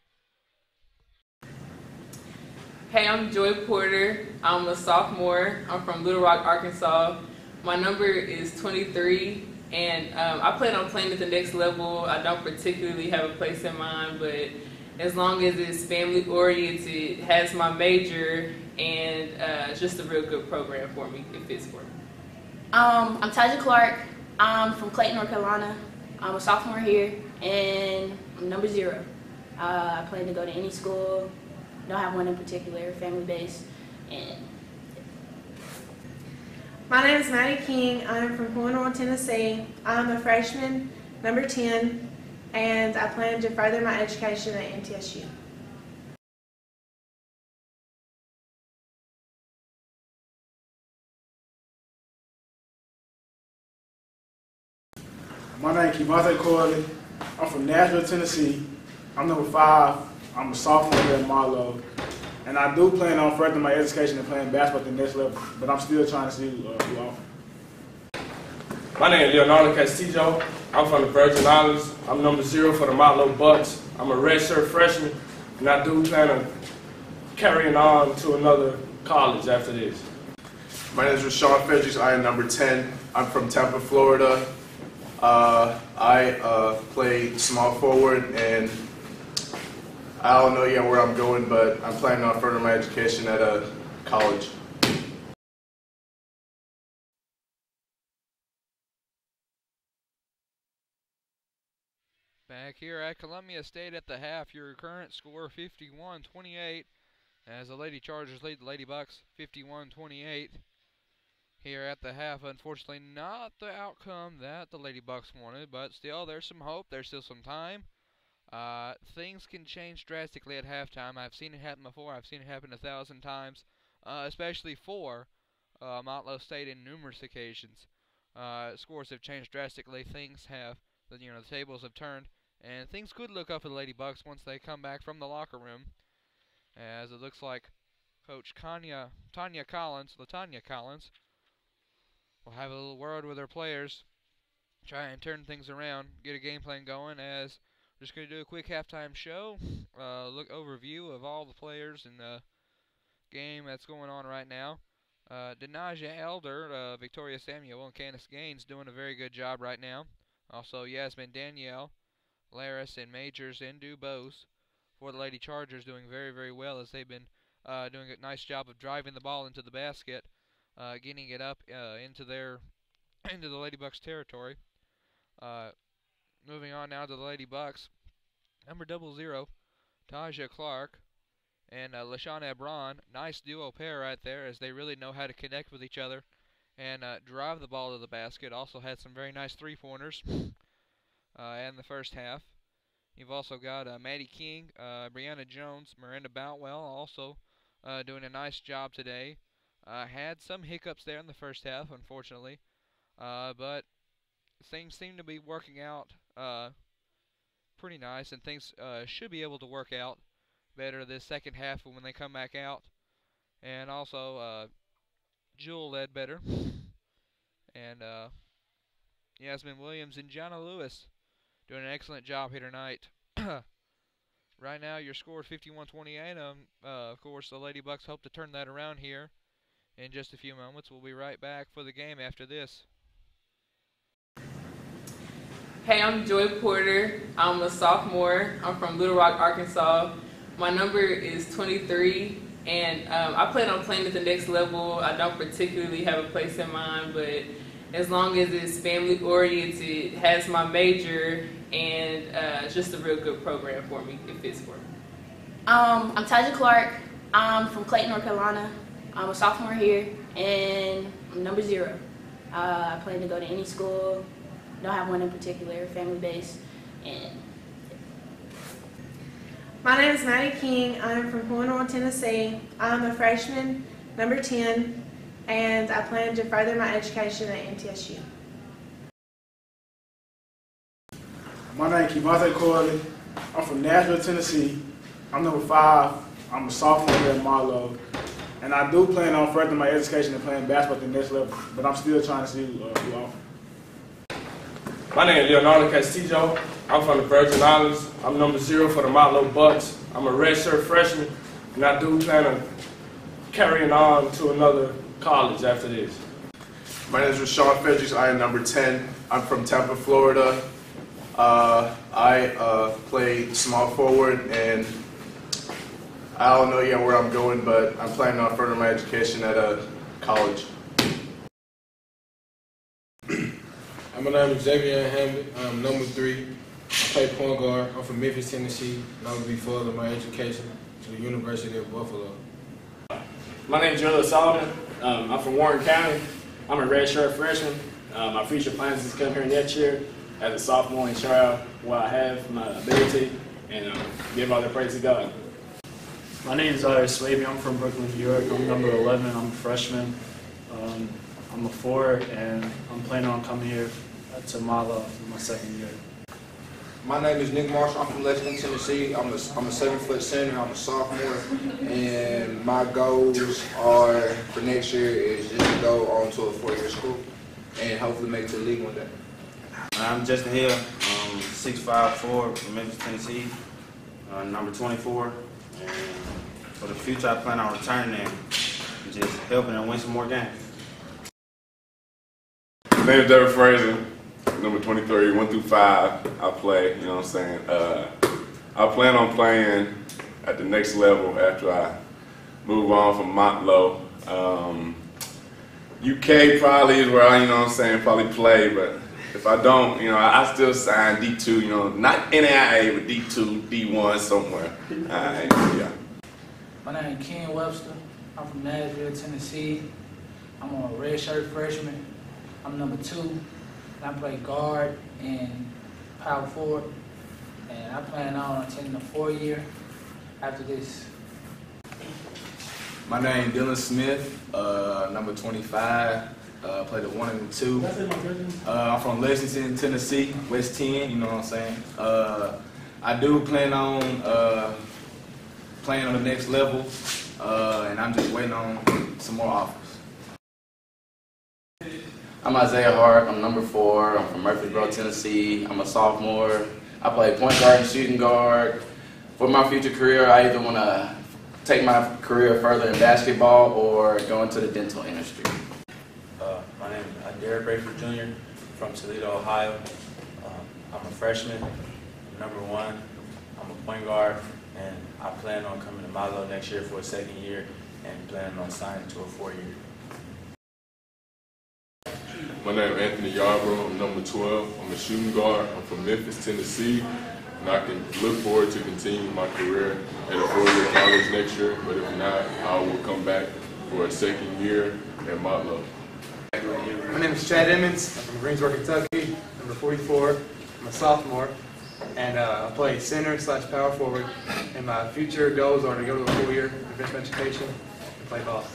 Hey, I'm Joy Porter. I'm a sophomore. I'm from Little Rock, Arkansas. My number is twenty-three, and um, I plan on playing at the next level. I don't particularly have a place in mind, but as long as it's family oriented, has my major, and uh, it's just a real good program for me, it fits for me. Um, I'm Taja Clark. I'm from Clayton, North Carolina. I'm a sophomore here, and I'm number zero. Uh, I plan to go to any school. Don't have one in particular, family-based, and My name is Maddie King. I'm from Point Tennessee. I'm a freshman, number ten, and I plan to further my education at M T S U. My name is Motlow Corley. I'm from Nashville, Tennessee. I'm number five. I'm a sophomore here at Motlow. And I do plan on furthering my education and playing basketball at the next level, but I'm still trying to see uh, who offers. My name is Leonardo Castillo. I'm from the Virgin Islands. I'm number zero for the Motlow Bucks. I'm a redshirt freshman, and I do plan on carrying on to another college after this. My name is Rashawn Fedricks. I am number ten. I'm from Tampa, Florida. Uh, I uh, play small forward, and I don't know yet where I'm going, but I'm planning on furthering my education at a college. Back here at Columbia State at the half, your current score fifty-one twenty-eight as the Lady Chargers lead the Lady Bucks fifty-one twenty-eight. Here at the half, unfortunately not the outcome that the Lady Bucks wanted, but still there's some hope, there's still some time. Uh, things can change drastically at halftime. I've seen it happen before, I've seen it happen a thousand times, uh, especially for uh, Motlow State in numerous occasions. Uh, scores have changed drastically, things have, you know, the tables have turned, and things could look up for the Lady Bucks once they come back from the locker room, as it looks like Coach Kanya, Tanya Collins, LaTanya Collins, will have a little word with her players, try and turn things around, get a game plan going, as we're just going to do a quick halftime show, uh, look overview of all the players in the game that's going on right now. Uh, Denaja Elder, uh, Victoria Samuel, and Candace Gaines doing a very good job right now. Also Yasmin Danielle, Laris, and Majors, and Dubose for the Lady Chargers doing very, very well, as they've been uh, doing a nice job of driving the ball into the basket, uh, getting it up uh, into their into the Lady Bucks territory. Uh, moving on now to the Lady Bucks, number double zero, Taja Clark and uh, LaShawn Ebron. Nice duo pair right there, as they really know how to connect with each other and uh, drive the ball to the basket. Also had some very nice three-pointers uh, in the first half. You've also got uh, Maddie King, uh, Brianna Jones, Miranda Boutwell also uh, doing a nice job today. Uh, had some hiccups there in the first half, unfortunately, uh, but things seem to be working out uh, pretty nice, and things uh, should be able to work out better this second half when they come back out. And also uh, Jewel Ledbetter and uh, Yasmin Williams and Jonna Lewis doing an excellent job here tonight. Right now your score is fifty-one twenty-eight. Um, uh, of course, the Lady Bucks hope to turn that around here in just a few moments. We'll be right back for the game after this. Hey, I'm Joy Porter. I'm a sophomore. I'm from Little Rock, Arkansas. My number is twenty-three, and um, I plan on playing at the next level. I don't particularly have a place in mind, but as long as it's family oriented, has my major, and uh, it's just a real good program for me, it fits for me. Um, I'm Taja Clark. I'm from Clayton, North Carolina. I'm a sophomore here, and I'm number zero. Uh, I plan to go to any school. Don't have one in particular, family-based, and My name is Maddie King. I'm from Point Tennessee. I'm a freshman, number ten, and I plan to further my education at M T S U. My name is Motlow Corley. I'm from Nashville, Tennessee. I'm number five. I'm a sophomore here at Motlow. And I do plan on furthering my education and playing basketball at the next level, but I'm still trying to see uh, who offers. My name is Leonardo Castillo. I'm from the Virgin Islands. I'm number zero for the Motlow Bucks. I'm a redshirt freshman, and I do plan on carrying on to another college after this. My name is Rashawn Fredericks. I am number ten. I'm from Tampa, Florida. Uh, I uh, play small forward, and I don't know yet where I'm going, but I'm planning on furthering my education at a college. My name is Xavier Hamlet. I'm number three. I play point guard. I'm from Memphis, Tennessee, and I will be furthering my education to the University of Buffalo. My name is Julius Solomon. Um, I'm from Warren County. I'm a redshirt freshman. Uh, my future plans is to come here next year as a sophomore and try out what I have, my ability, and um, give all the praise to God. My name is Ira Swaby. I'm from Brooklyn, New York. I'm number eleven. I'm a freshman. Um, I'm a four, and I'm planning on coming here to Motlow for my second year. My name is Nick Marshall. I'm from Lexington, Tennessee. I'm a, I'm a seven-foot center. I'm a sophomore, and my goals are for next year is just to go on to a four-year school and hopefully make it to the league one day. I'm Justin Hill, um, six five four from Memphis, Tennessee, uh, number twenty-four. And for the future, I plan on returning there and just helping them win some more games. My name is Derek Fraser, number twenty-three, one through five. I play, you know what I'm saying. Uh, I plan on playing at the next level after I move on from Motlow. Um, U K probably is where I, you know what I'm saying, probably play, but if I don't, you know, I, I still sign D two, you know, not N A I A, but D two, D one somewhere. Alright, yeah. My name is Ken Webster. I'm from Nashville, Tennessee. I'm a redshirt freshman. I'm number two. And I play guard and power forward. And I plan on attending a four-year after this. My name is Dylan Smith, uh, number twenty-five. Uh, play the one and the two. Uh, I'm from Lexington, Tennessee, West ten, you know what I'm saying. Uh, I do plan on uh, playing on the next level, uh, and I'm just waiting on some more offers. I'm Isaiah Hart. I'm number four. I'm from Murfreesboro, Tennessee. I'm a sophomore. I play point guard and shooting guard. For my future career, I either want to take my career further in basketball or go into the dental industry. Uh, my name is Derek Brayford Junior from Toledo, Ohio. Um, I'm a freshman, I'm number one. I'm a point guard, and I plan on coming to Motlow next year for a second year and planning on signing to a four-year. My name is Anthony Yarbrough. I'm number twelve. I'm a shooting guard. I'm from Memphis, Tennessee, and I can look forward to continuing my career at a four-year college next year, but if not, I will come back for a second year at Motlow. My name is Chad Emmons. I'm from Greensboro, Kentucky, number forty-four. I'm a sophomore, and uh, I play center slash power forward, and my future goals are to go to a four-year advanced education and play ball.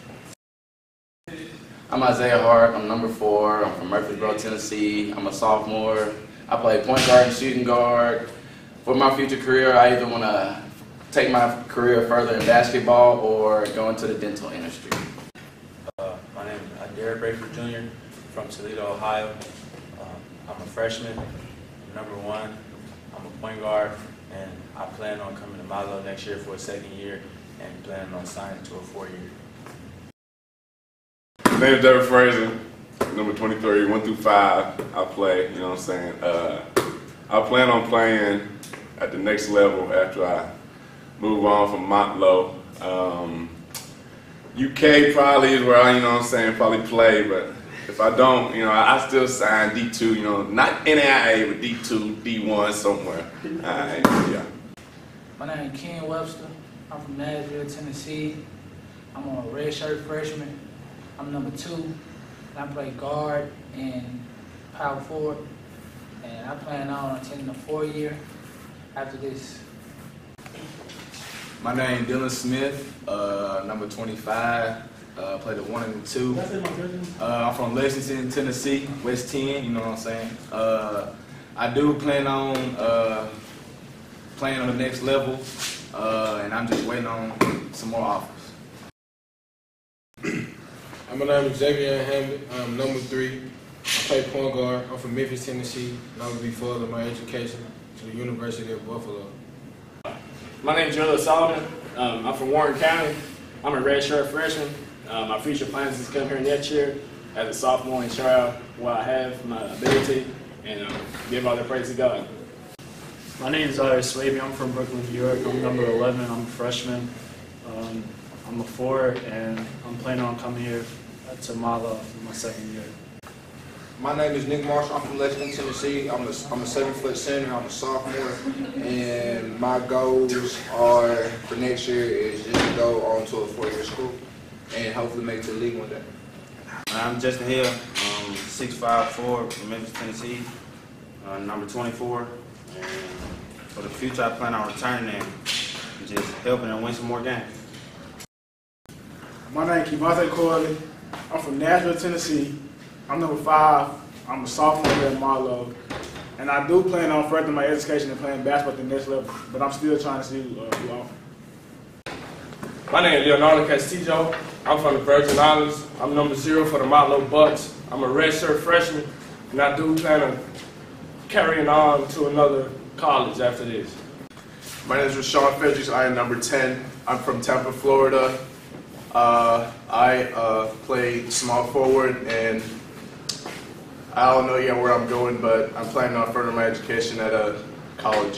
I'm Isaiah Hart. I'm number four. I'm from Murfreesboro, Tennessee. I'm a sophomore. I play point guard and shooting guard. For my future career, I either want to take my career further in basketball or go into the dental industry. Uh, my name is Derek Brayford Junior from Toledo, Ohio. Um, I'm a freshman, I'm number one. I'm a point guard, and I plan on coming to Motlow next year for a second year and planning on signing to a four-year. My name is Derek Fraser, number twenty-three, one through five. I play, you know what I'm saying. Uh, I plan on playing at the next level after I move on from Motlow. Um, U K probably is where I, you know what I'm saying, probably play, but if I don't, you know, I, I still sign D two, you know, not N A I A, but D two, D one somewhere. Alright, yeah. My name is Ken Webster. I'm from Nashville, Tennessee. I'm a redshirt freshman. I'm number two. And I play guard and power forward. And I plan on attending a four-year after this. My name is Dylan Smith, uh, number twenty-five. Uh, play the one and the two. Uh, I'm from Lexington, Tennessee, West ten, you know what I'm saying. Uh, I do plan on uh, playing on the next level, uh, and I'm just waiting on some more offers. My name is Xavier Hamlet. I'm number three. I play point guard. I'm from Memphis, Tennessee, and I will be furthering my education to the University of Buffalo. My name is Julius Solomon. Um, I'm from Warren County. I'm a redshirt freshman. Uh, my future plans is to come here next year as a sophomore and show out what I have, my ability, and um, give all the praise to God. My name is Ira Swaby. I'm from Brooklyn, New York. I'm number eleven. I'm a freshman. Um, I'm a four, and I'm planning on coming here to Motlow for my second year. My name is Nick Marshall. I'm from Lexington, Tennessee. I'm a, I'm a seven foot center. I'm a sophomore, and my goals are for next year is just to go on to a four year school and hopefully make it to the league one day. I'm Justin Hill, um, six five four from Memphis, Tennessee, uh, number twenty-four. And for the future, I plan on returning there and just helping them win some more games. My name is Kevontae Corley. I'm from Nashville, Tennessee. I'm number five. I'm a sophomore here at Motlow. And I do plan on furthering my education and playing basketball at the next level, but I'm still trying to see uh, who offer. My name is Leonardo Castillo. I'm from the Virgin Islands. I'm number zero for the Motlow Bucks. I'm a redshirt freshman, and I do plan on carrying on to another college after this. My name is Rashawn Fredericks. I am number ten. I'm from Tampa, Florida. Uh, I uh, play small forward, and I don't know yet where I'm going, but I'm planning on furthering my education at a college.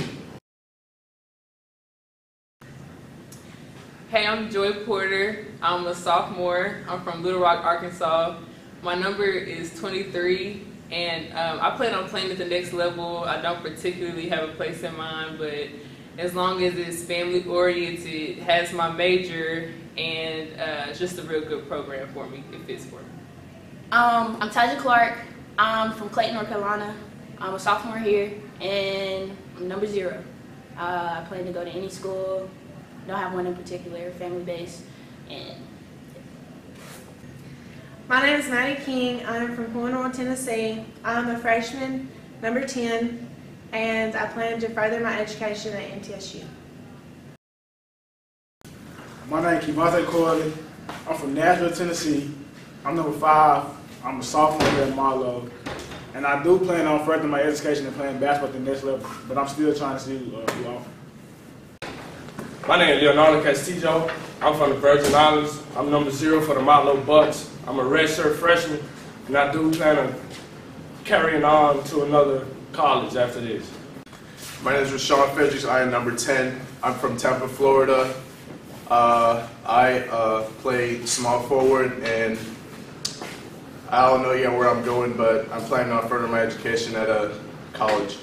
Hey, I'm Joy Porter. I'm a sophomore. I'm from Little Rock, Arkansas. My number is twenty-three, and um, I plan on playing at the next level. I don't particularly have a place in mind, but as long as it's family-oriented, has my major, and uh, it's just a real good program for me. It fits for me. Um, I'm Taja Clark. I'm from Clayton, North Carolina. I'm a sophomore here, and I'm number zero. Uh, I plan to go to any school. Don't have one in particular, family-based. And My name is Maddie King. I'm from Point, Tennessee. I'm a freshman, number ten, and I plan to further my education at M T S U. My name is Kevontae Corley. I'm from Nashville, Tennessee. I'm number five. I'm a sophomore here at Motlow. And I do plan on furthering my education and playing basketball at the next level, but I'm still trying to see uh, who offer. My name is Leonardo Castillo. I'm from the Virgin Islands. I'm number zero for the Motlow Bucks. I'm a redshirt freshman, and I do plan on carrying on to another college after this. My name is Rashawn Fredericks. I am number ten. I'm from Tampa, Florida. Uh, I uh, play small forward, and I don't know yet where I'm going, but I'm planning on furthering my education at a college.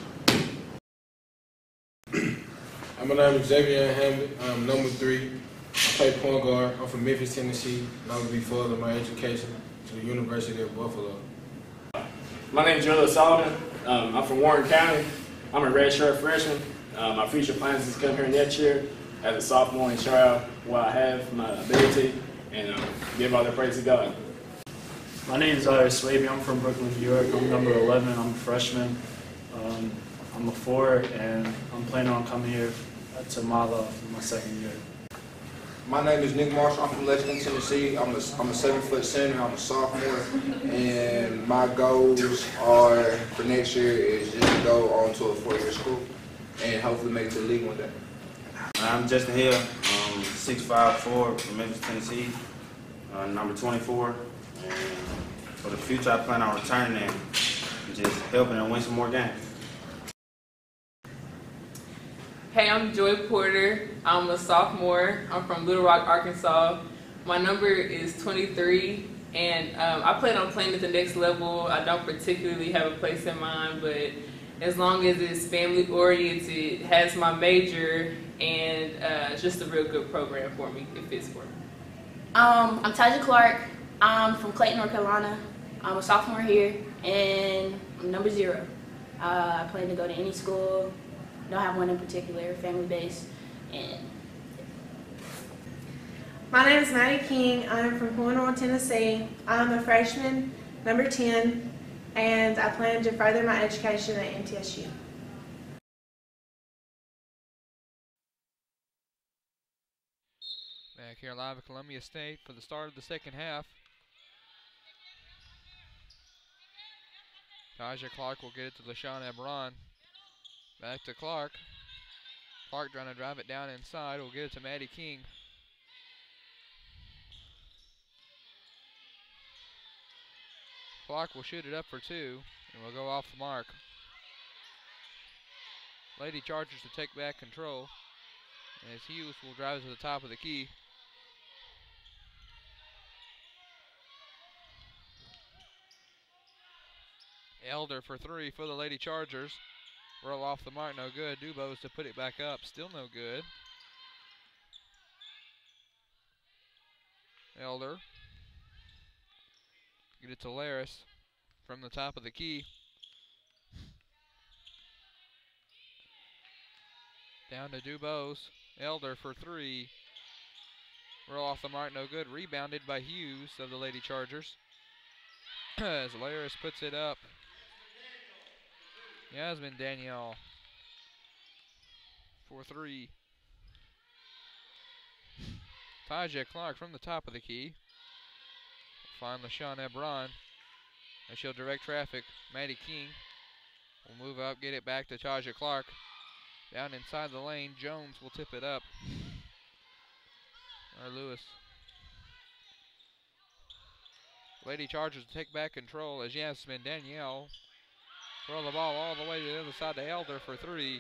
My name is Xavier Hamlet. I'm number three. I play point guard. I'm from Memphis, Tennessee, and I will be furthering my education to the University of Buffalo. My name is Joe Solomon. Um, I'm from Warren County. I'm a redshirt freshman. Uh, my future plans is to come here next year as a sophomore and show out what I have, my ability, and um, give all the praise to God. My name is Ira Swaby. I'm from Brooklyn, New York. I'm number eleven. I'm a freshman. Um, I'm a four, and I'm planning on coming here to Motlow for my second year. My name is Nick Marshall. I'm from Lexington, Tennessee. I'm a, I'm a seven foot center. I'm a sophomore, and my goals are for next year is just to go on to a four year school and hopefully make it to the league one day. I'm Justin Hill, um, six five four from Memphis, Tennessee, uh, number twenty-four. And for the future, I plan on returning there and just helping them win some more games. Hey, I'm Joy Porter. I'm a sophomore. I'm from Little Rock, Arkansas. My number is twenty-three, and um, I plan on playing at the next level. I don't particularly have a place in mind, but as long as it's family-oriented, has my major, and uh, it's just a real good program for me. It fits for me. um, I'm Taja Clark. I'm from Clayton, North Carolina. I'm a sophomore here, and I'm number zero. Uh, I plan to go to any school. Don't have one in particular, family-based. And My name is Maddie King. I'm from Point, Tennessee. I'm a freshman, number ten, and I plan to further my education at M T S U. Back here live at Columbia State for the start of the second half. Taja Clark will get it to LaShawn Ebron. Back to Clark. Clark trying to drive it down inside. Will get it to Maddie King. Clark will shoot it up for two, and will go off the mark. Lady Chargers to take back control, as Hughes will drive to the top of the key. Elder for three for the Lady Chargers. Roll off the mark, no good. Dubose to put it back up, still no good. Elder. Get it to Laris from the top of the key. Down to Dubose. Elder for three. Roll off the mark, no good. Rebounded by Hughes of the Lady Chargers. As Laris puts it up. Yasmin Danielle for three. Taja Clark from the top of the key. Find LaShawn Ebron. And she'll direct traffic. Maddie King will move up, get it back to Taja Clark. Down inside the lane, Jones will tip it up. Or Lewis. Lady Chargers take back control as Yasmin Danielle throw the ball all the way to the other side to Elder for three.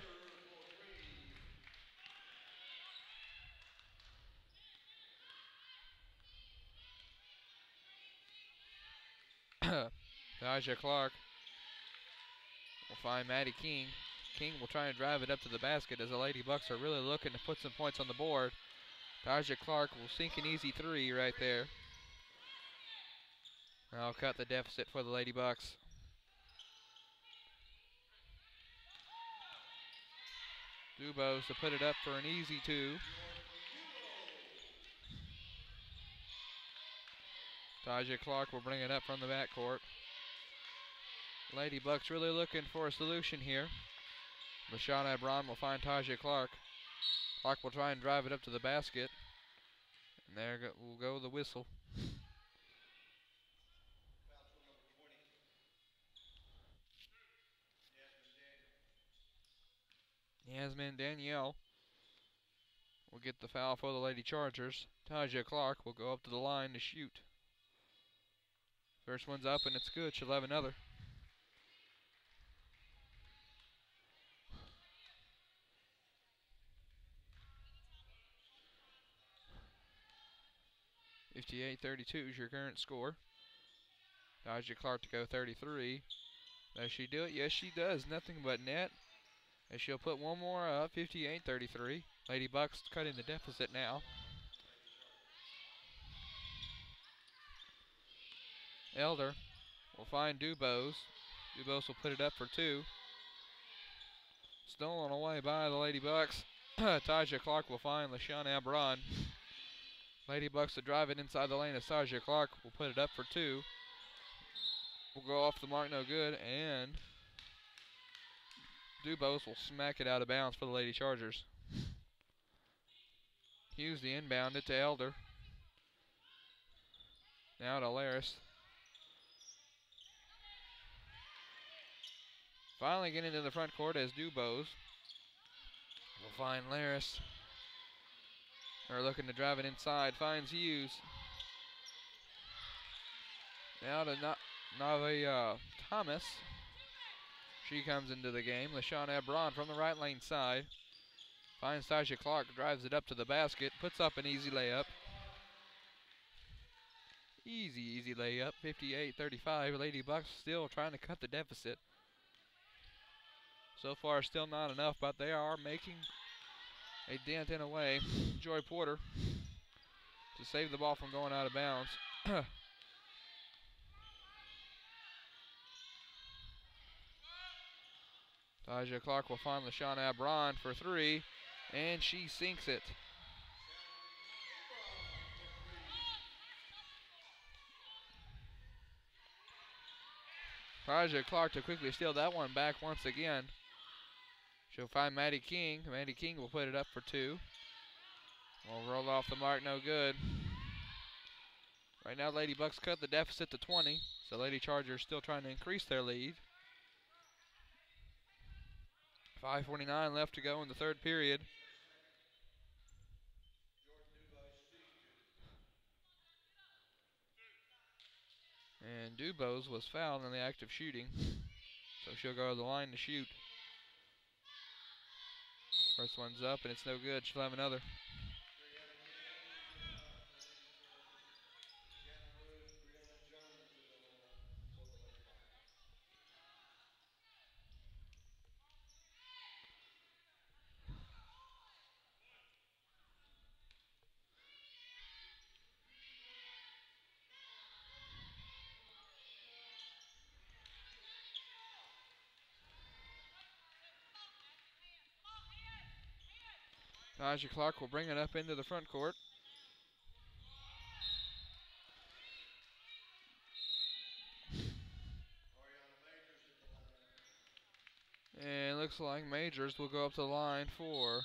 Taja Clark will find Maddie King. King will try and drive it up to the basket as the Lady Bucks are really looking to put some points on the board. Taja Clark will sink an easy three right there. I'll cut the deficit for the Lady Bucks. Dubose to put it up for an easy two. Taja Clark will bring it up from the backcourt. Lady Bucks really looking for a solution here. LaShawn Ebron will find Taja Clark. Clark will try and drive it up to the basket. And there go, will go the whistle. Yasmin Danielle will get the foul for the Lady Chargers. Taja Clark will go up to the line to shoot. First one's up and it's good. She'll have another. fifty-eight thirty-two is your current score. Taja Clark to go thirty-three. Does she do it? Yes, she does. Nothing but net. And she'll put one more up, fifty-eight thirty-three. Lady Bucks cutting the deficit now. Elder will find Dubose. Dubose will put it up for two. Stolen away by the Lady Bucks. Taja Clark will find LaShawn Ebron. Lady Bucks to drive it inside the lane as Taja Clark will put it up for two. Will go off the mark, no good, and Dubose will smack it out of bounds for the Lady Chargers. Hughes the inbound it to Elder. Now to Laris. Finally getting into the front court as Dubose will find Laris. They're looking to drive it inside. Finds Hughes. Now to Na Nave uh, Thomas. She comes into the game. LaShawn Ebron from the right lane side. Finds Taja Clark. Drives it up to the basket. Puts up an easy layup. Easy, easy layup. fifty-eight thirty-five. Lady Bucks still trying to cut the deficit. So far, still not enough, but they are making a dent in a way. Joy Porter to save the ball from going out of bounds. Taja Clark will find LaShawn Ebron for three, and she sinks it. Taja Clark to quickly steal that one back once again. She'll find Maddie King. Maddie King will put it up for two. Will roll off the mark, no good. Right now, Lady Bucks cut the deficit to twenty, so Lady Chargers still trying to increase their lead. five forty-nine left to go in the third period. And And Dubose was fouled in the act of shooting, so she'll go to the line to shoot. First one's up, and it's no good. She'll have another. Naja Clark will bring it up into the front court. And looks like Majors will go up to the line for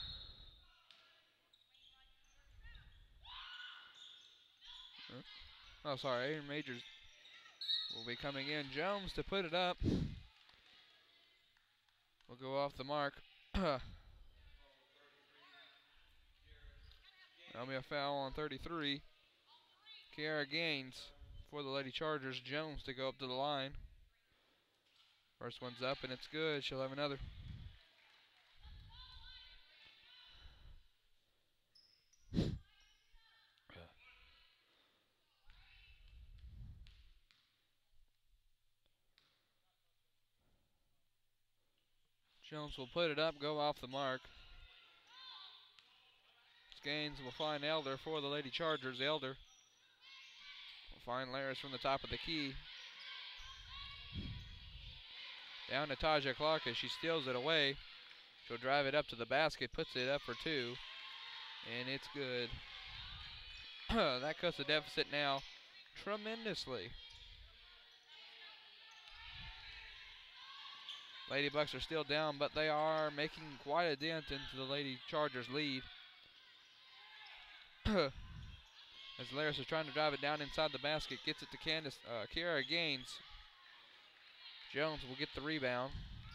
oh, sorry, Aiden Majors will be coming in. Jones to put it up. Will go off the mark. That'll be a foul on thirty-three. Kiara Gaines for the Lady Chargers. Jones to go up to the line. First one's up, and it's good. She'll have another. Jones will put it up, go off the mark. Gaines will find Elder for the Lady Chargers. Elder will find Laris from the top of the key. Down to Taja Clark as she steals it away. She'll drive it up to the basket, puts it up for two, and it's good. That cuts the deficit now tremendously. Lady Bucks are still down, but they are making quite a dent into the Lady Chargers lead. As Laris is trying to drive it down inside the basket, gets it to Candace, uh, Kiara Gaines. Jones will get the rebound.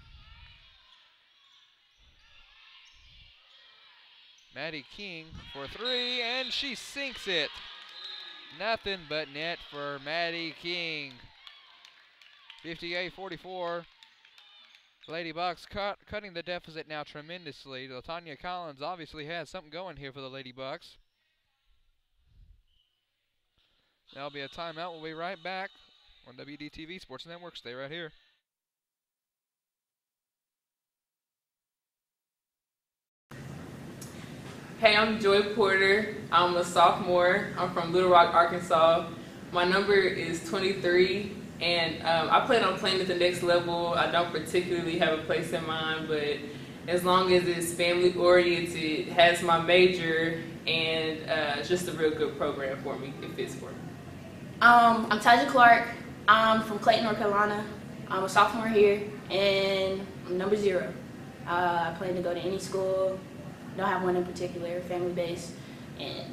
Maddie King for three, and she sinks it. Nothing but net for Maddie King. fifty-eight forty-four. Lady Bucks cut, cutting the deficit now tremendously. LaTanya Collins obviously has something going here for the Lady Bucks. That'll be a timeout. We'll be right back on W D T V Sports Network. Stay right here. Hey, I'm Joy Porter. I'm a sophomore. I'm from Little Rock, Arkansas. My number is twenty-three, and um, I plan on playing at the next level. I don't particularly have a place in mind, but as long as it's family-oriented, has my major, and uh, it's just a real good program for me. It fits for me. Um, I'm Taja Clark. I'm from Clayton, North Carolina. I'm a sophomore here, and I'm number zero. Uh, I plan to go to any school. Don't have one in particular, family-based, and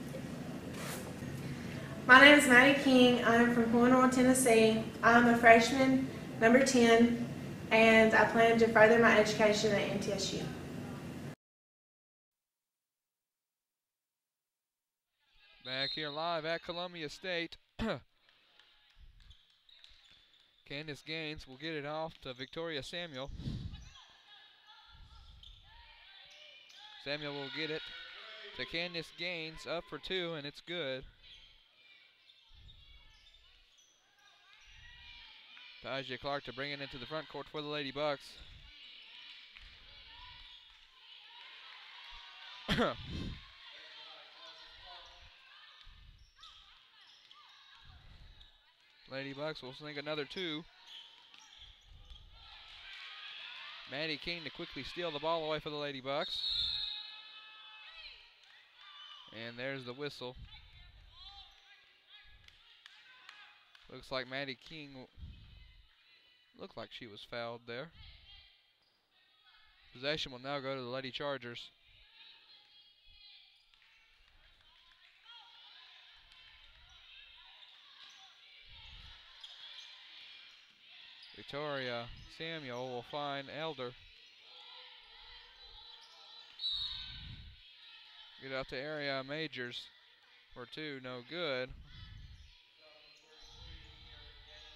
My name is Maddie King. I'm from Point Tennessee. I'm a freshman, number ten, and I plan to further my education at M T S U. Back here live at Columbia State. Candace Gaines will get it off to Victoria Samuel. Samuel will get it to Candace Gaines, up for two, and it's good. Taja Clark to bring it into the front court for the Lady Bucks. Lady Bucks will sink another two. Maddie King to quickly steal the ball away for the Lady Bucks. And there's the whistle. Looks like Maddie King looked like she was fouled there. Possession will now go to the Lady Chargers. Victoria Samuel will find Elder. Get out to area Majors for two, no good.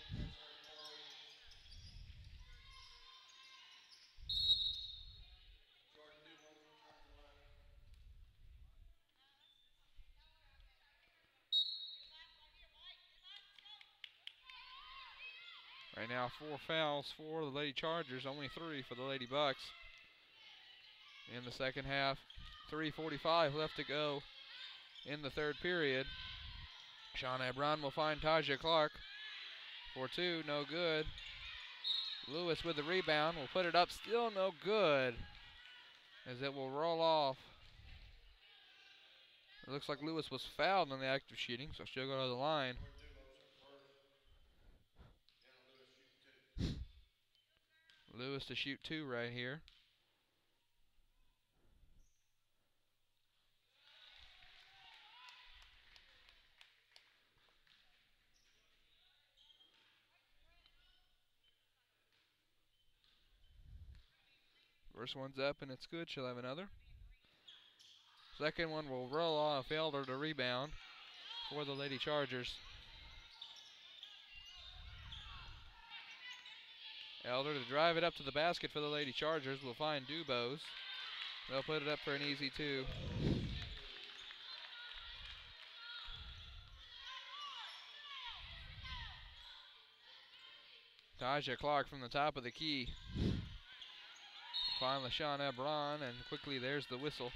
Right now, four fouls for the Lady Chargers, only three for the Lady Bucks. In the second half, three forty-five left to go in the third period. Shauna Brown will find Taja Clark for two, no good. Lewis with the rebound, will put it up, still no good, as it will roll off. It looks like Lewis was fouled on the act of shooting, so she'll go to the line. Lewis to shoot two right here. First one's up and it's good. She'll have another. Second one will roll off. Elder to rebound for the Lady Chargers. Elder to drive it up to the basket for the Lady Chargers. Will find Dubose. They'll put it up for an easy two. Taja Clark from the top of the key. Find LaShawn Ebron, and quickly there's the whistle.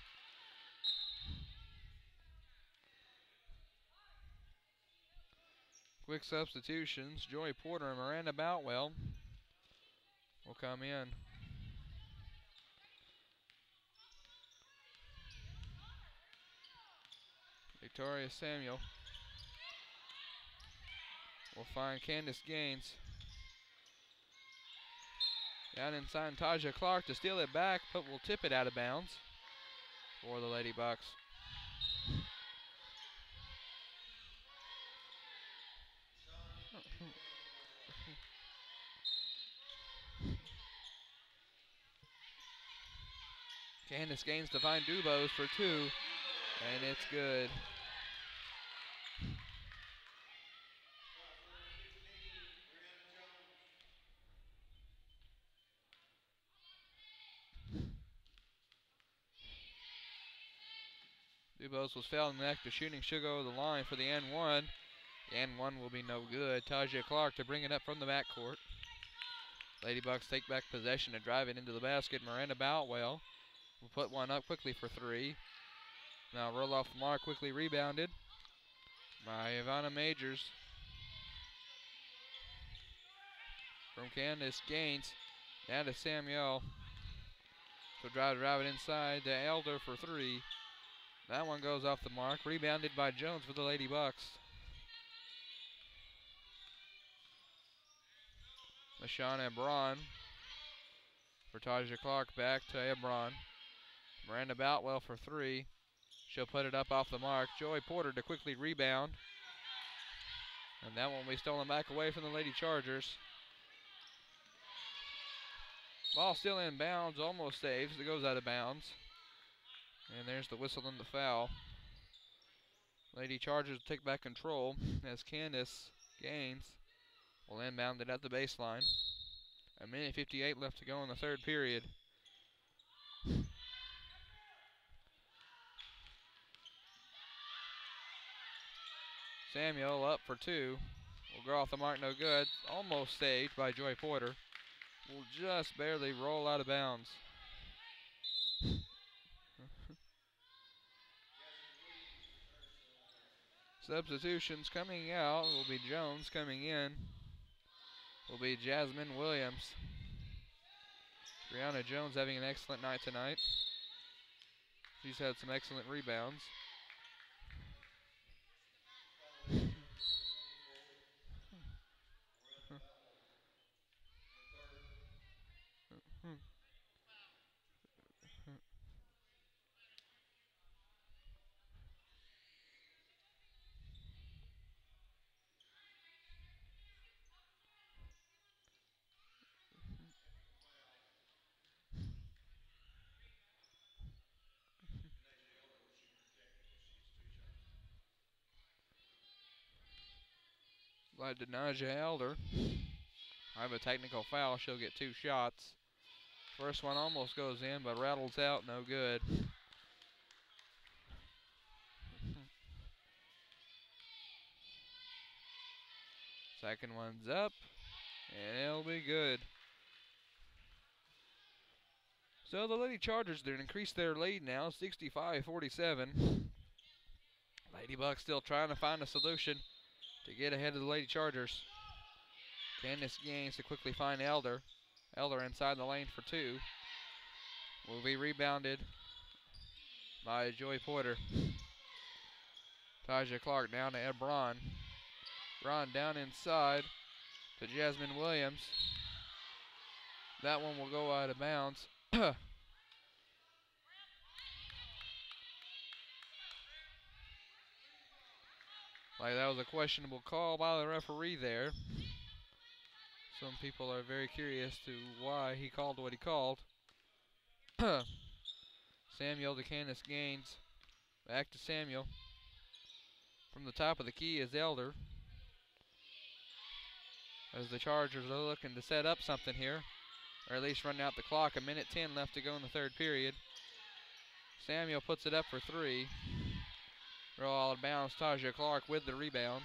Quick substitutions. Joy Porter and Miranda Boutwell will come in. Victoria Samuel will find Candace Gaines. Down inside Taja Clark to steal it back, but will tip it out of bounds for the Lady Bucks. Candace Gaines to find Dubose for two, and it's good. Dubose was fouled in the act of shooting. She'll go to the line for the N one. The N one will be no good. Taja Clark to bring it up from the backcourt. Lady Bucks take back possession and drive it into the basket. Miranda Boutwell will put one up quickly for three. Now roll off the mark, quickly rebounded by Ivana Majors. From Candace Gaines down to Samuel. So drive, drive it inside to Elder for three. That one goes off the mark. Rebounded by Jones for the Lady Bucks. LaShawn Ebron for Taja Clark, back to Ebron. Miranda Boutwell for three. She'll put it up off the mark. Joy Porter to quickly rebound. And that one will be stolen back away from the Lady Chargers. Ball still in bounds, almost saves. It goes out of bounds. And there's the whistle and the foul. Lady Chargers take back control as Candace Gaines will inbound it at the baseline. A minute fifty-eight left to go in the third period. Samuel up for two. Will go off the mark, no good. Almost saved by Joy Porter. Will just barely roll out of bounds. Substitutions coming out will be Jones. Coming in will be Jasmine Williams. Brianna Jones having an excellent night tonight. She's had some excellent rebounds. Glad to Naja Elder. I have a technical foul. She'll get two shots. First one almost goes in, but rattles out, no good. Second one's up. And it'll be good. So the Lady Chargers did increase their lead now, sixty-five forty-seven. Lady Bucks still trying to find a solution to get ahead of the Lady Chargers. Candace Gaines to quickly find Elder. Elder inside the lane for two. Will be rebounded by Joy Porter. Taja Clark down to Ed Braun. Braun down inside to Jasmine Williams. That one will go out of bounds. Like that was a questionable call by the referee there. Some people are very curious to why he called what he called. Samuel to Candace Gaines. Back to Samuel. From the top of the key is Elder. As the Chargers are looking to set up something here. Or at least run out the clock. A minute ten left to go in the third period. Samuel puts it up for three. Roll out of bounds. Taja Clark with the rebound.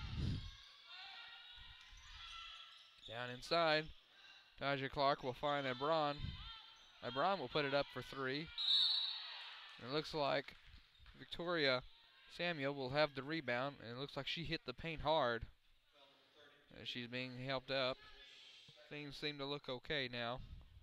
Down inside. Taja Clark will find Ebron. Ebron will put it up for three. And it looks like Victoria Samuel will have the rebound. And it looks like she hit the paint hard. As she's being helped up. Things seem to look okay now.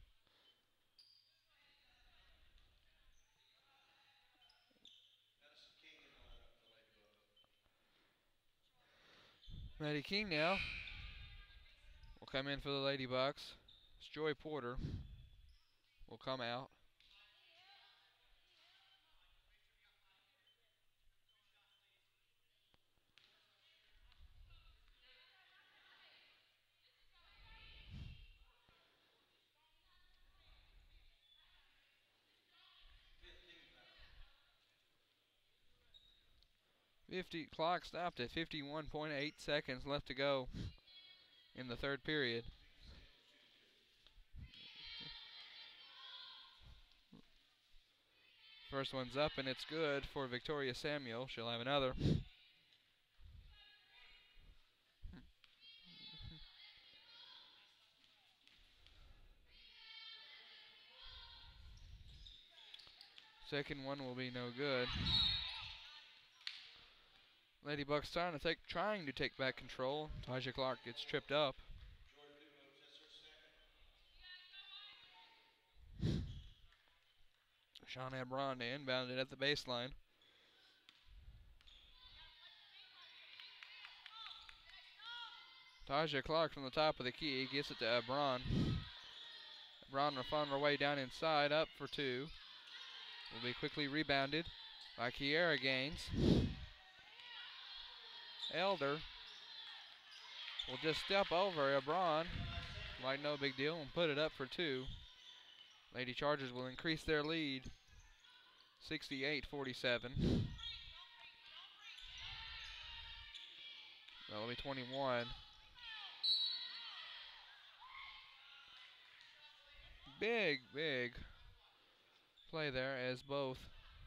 Maddie King now will come in for the Lady Bucks. It's Joy Porter will come out. fifty clock stopped at fifty-one point eight seconds left to go in the third period. First one's up and it's good for Victoria Samuel. She'll have another. Second one will be no good. Lady Bucks trying to take trying to take back control. Taja Clark gets tripped up. Sean Ebron to inbound it at the baseline. Taja Clark from the top of the key gets it to Ebron. Ebron will find her way down inside, up for two. Will be quickly rebounded by Kiera Gaines. Elder will just step over Ebron like no big deal and put it up for two. Lady Chargers will increase their lead sixty-eight forty-seven. That'll be twenty-one. Big, big play there as both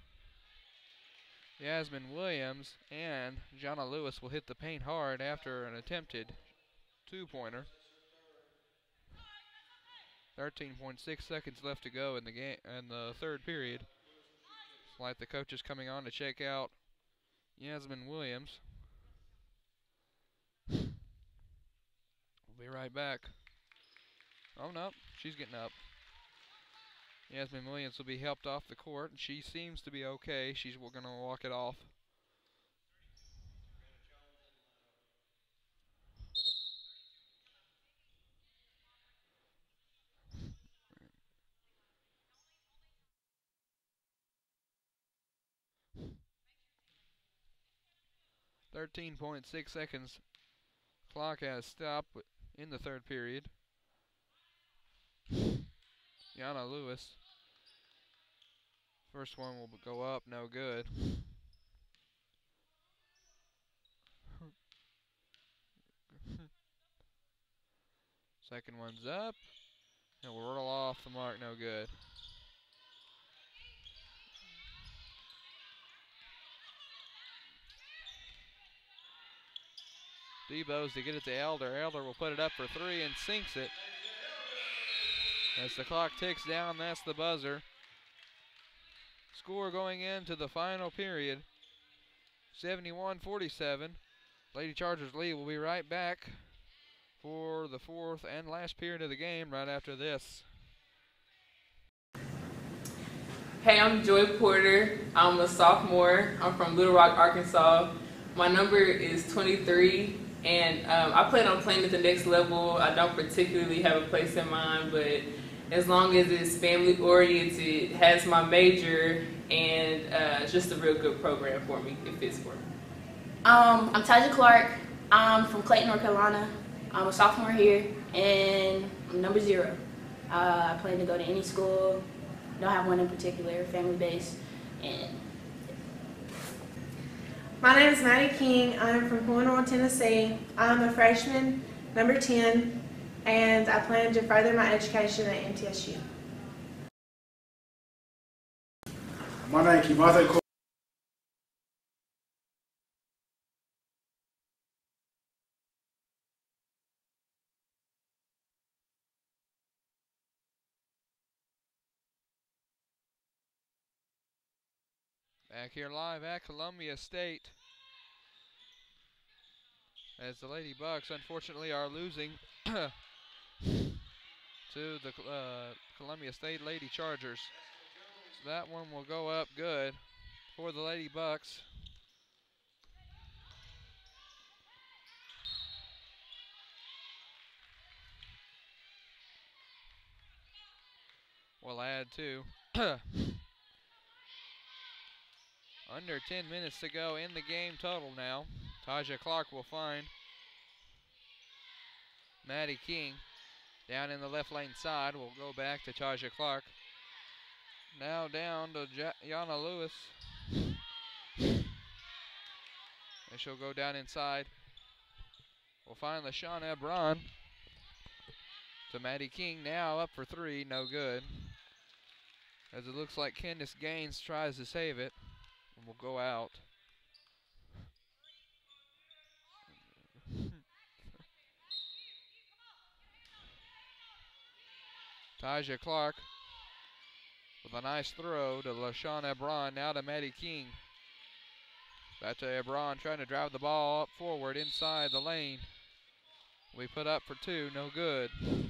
Yasmin Williams and Jonna Lewis will hit the paint hard after an attempted two-pointer. thirteen point six seconds left to go in the game in the third period. It's like the coach is coming on to check out Yasmin Williams. We'll be right back. Oh no, she's getting up. Yasmin Williams will be helped off the court, and she seems to be okay. She's going to walk it off. thirteen point six seconds. Clock has stopped in the third period. Yana Lewis. First one will go up, no good. Second one's up, and we'll roll off the mark, no good. Debo's to get it to Elder. Elder will put it up for three and sinks it. As the clock ticks down, that's the buzzer. Score going into the final period, seventy-one forty-seven. Lady Chargers lead. We'll be right back for the fourth and last period of the game right after this. Hey, I'm Joy Porter. I'm a sophomore. I'm from Little Rock, Arkansas. My number is twenty-three, and um, I plan on playing at the next level. I don't particularly have a place in mind, but as long as it's family oriented, has my major, and uh, it's just a real good program for me. It fits for me. Um, I'm Taja Clark. I'm from Clayton, North Carolina. I'm a sophomore here, and I'm number zero. Uh, I plan to go to any school. Don't have one in particular, family-based, and My name is Maddie King. I'm from Point Tennessee. I'm a freshman, number ten, and I plan to further my education at M T S U. My name is Motlow. Back here live at Columbia State, as the Lady Bucks unfortunately are losing to the uh, Columbia State Lady Chargers. So that one will go up good for the Lady Bucks. We'll add two. Under ten minutes to go in the game total now. Taja Clark will find Maddie King down in the left lane side. We'll go back to Taja Clark. Now down to ja Yana Lewis. And she'll go down inside. We'll find LaShawn Ebron to Maddie King. Now up for three, no good. As it looks like Candace Gaines tries to save it. And will go out. Taja Clark with a nice throw to LaShawn Ebron. Now to Maddie King. Back to Ebron trying to drive the ball up forward inside the lane. We put up for two, no good.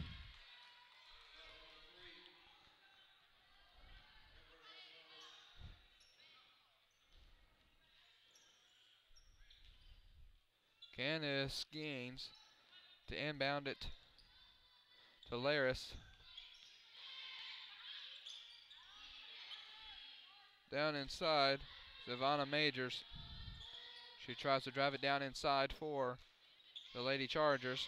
Candace Gaines to inbound it to Laris. Down inside, Savannah Majors. She tries to drive it down inside for the Lady Chargers.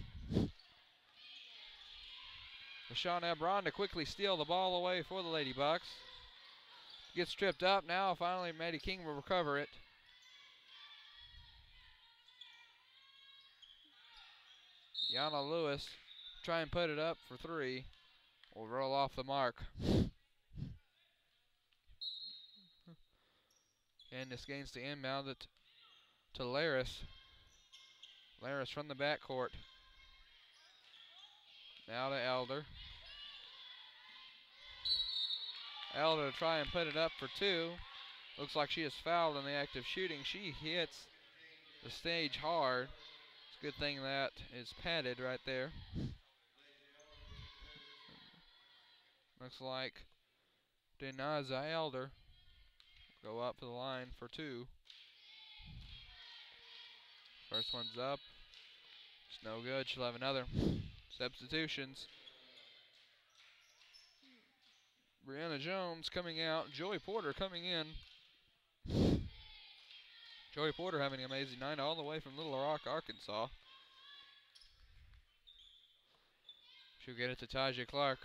LaShawn Ebron to quickly steal the ball away for the Lady Bucks. Gets tripped up now. Finally, Maddie King will recover it. Yana Lewis try and put it up for three. Will roll off the mark. And this gains the inbound it to Laris. Laris from the backcourt. Now to Elder. Elder to try and put it up for two. Looks like she is fouled in the act of shooting. She hits the stage hard. It's a good thing that is padded right there. Looks like Denaza Elder go up to the line for two. First one's up. It's no good. She'll have another. Substitutions. Brianna Jones coming out. Joey Porter coming in. Joey Porter having an amazing night all the way from Little Rock, Arkansas. She'll get it to Taja Clark.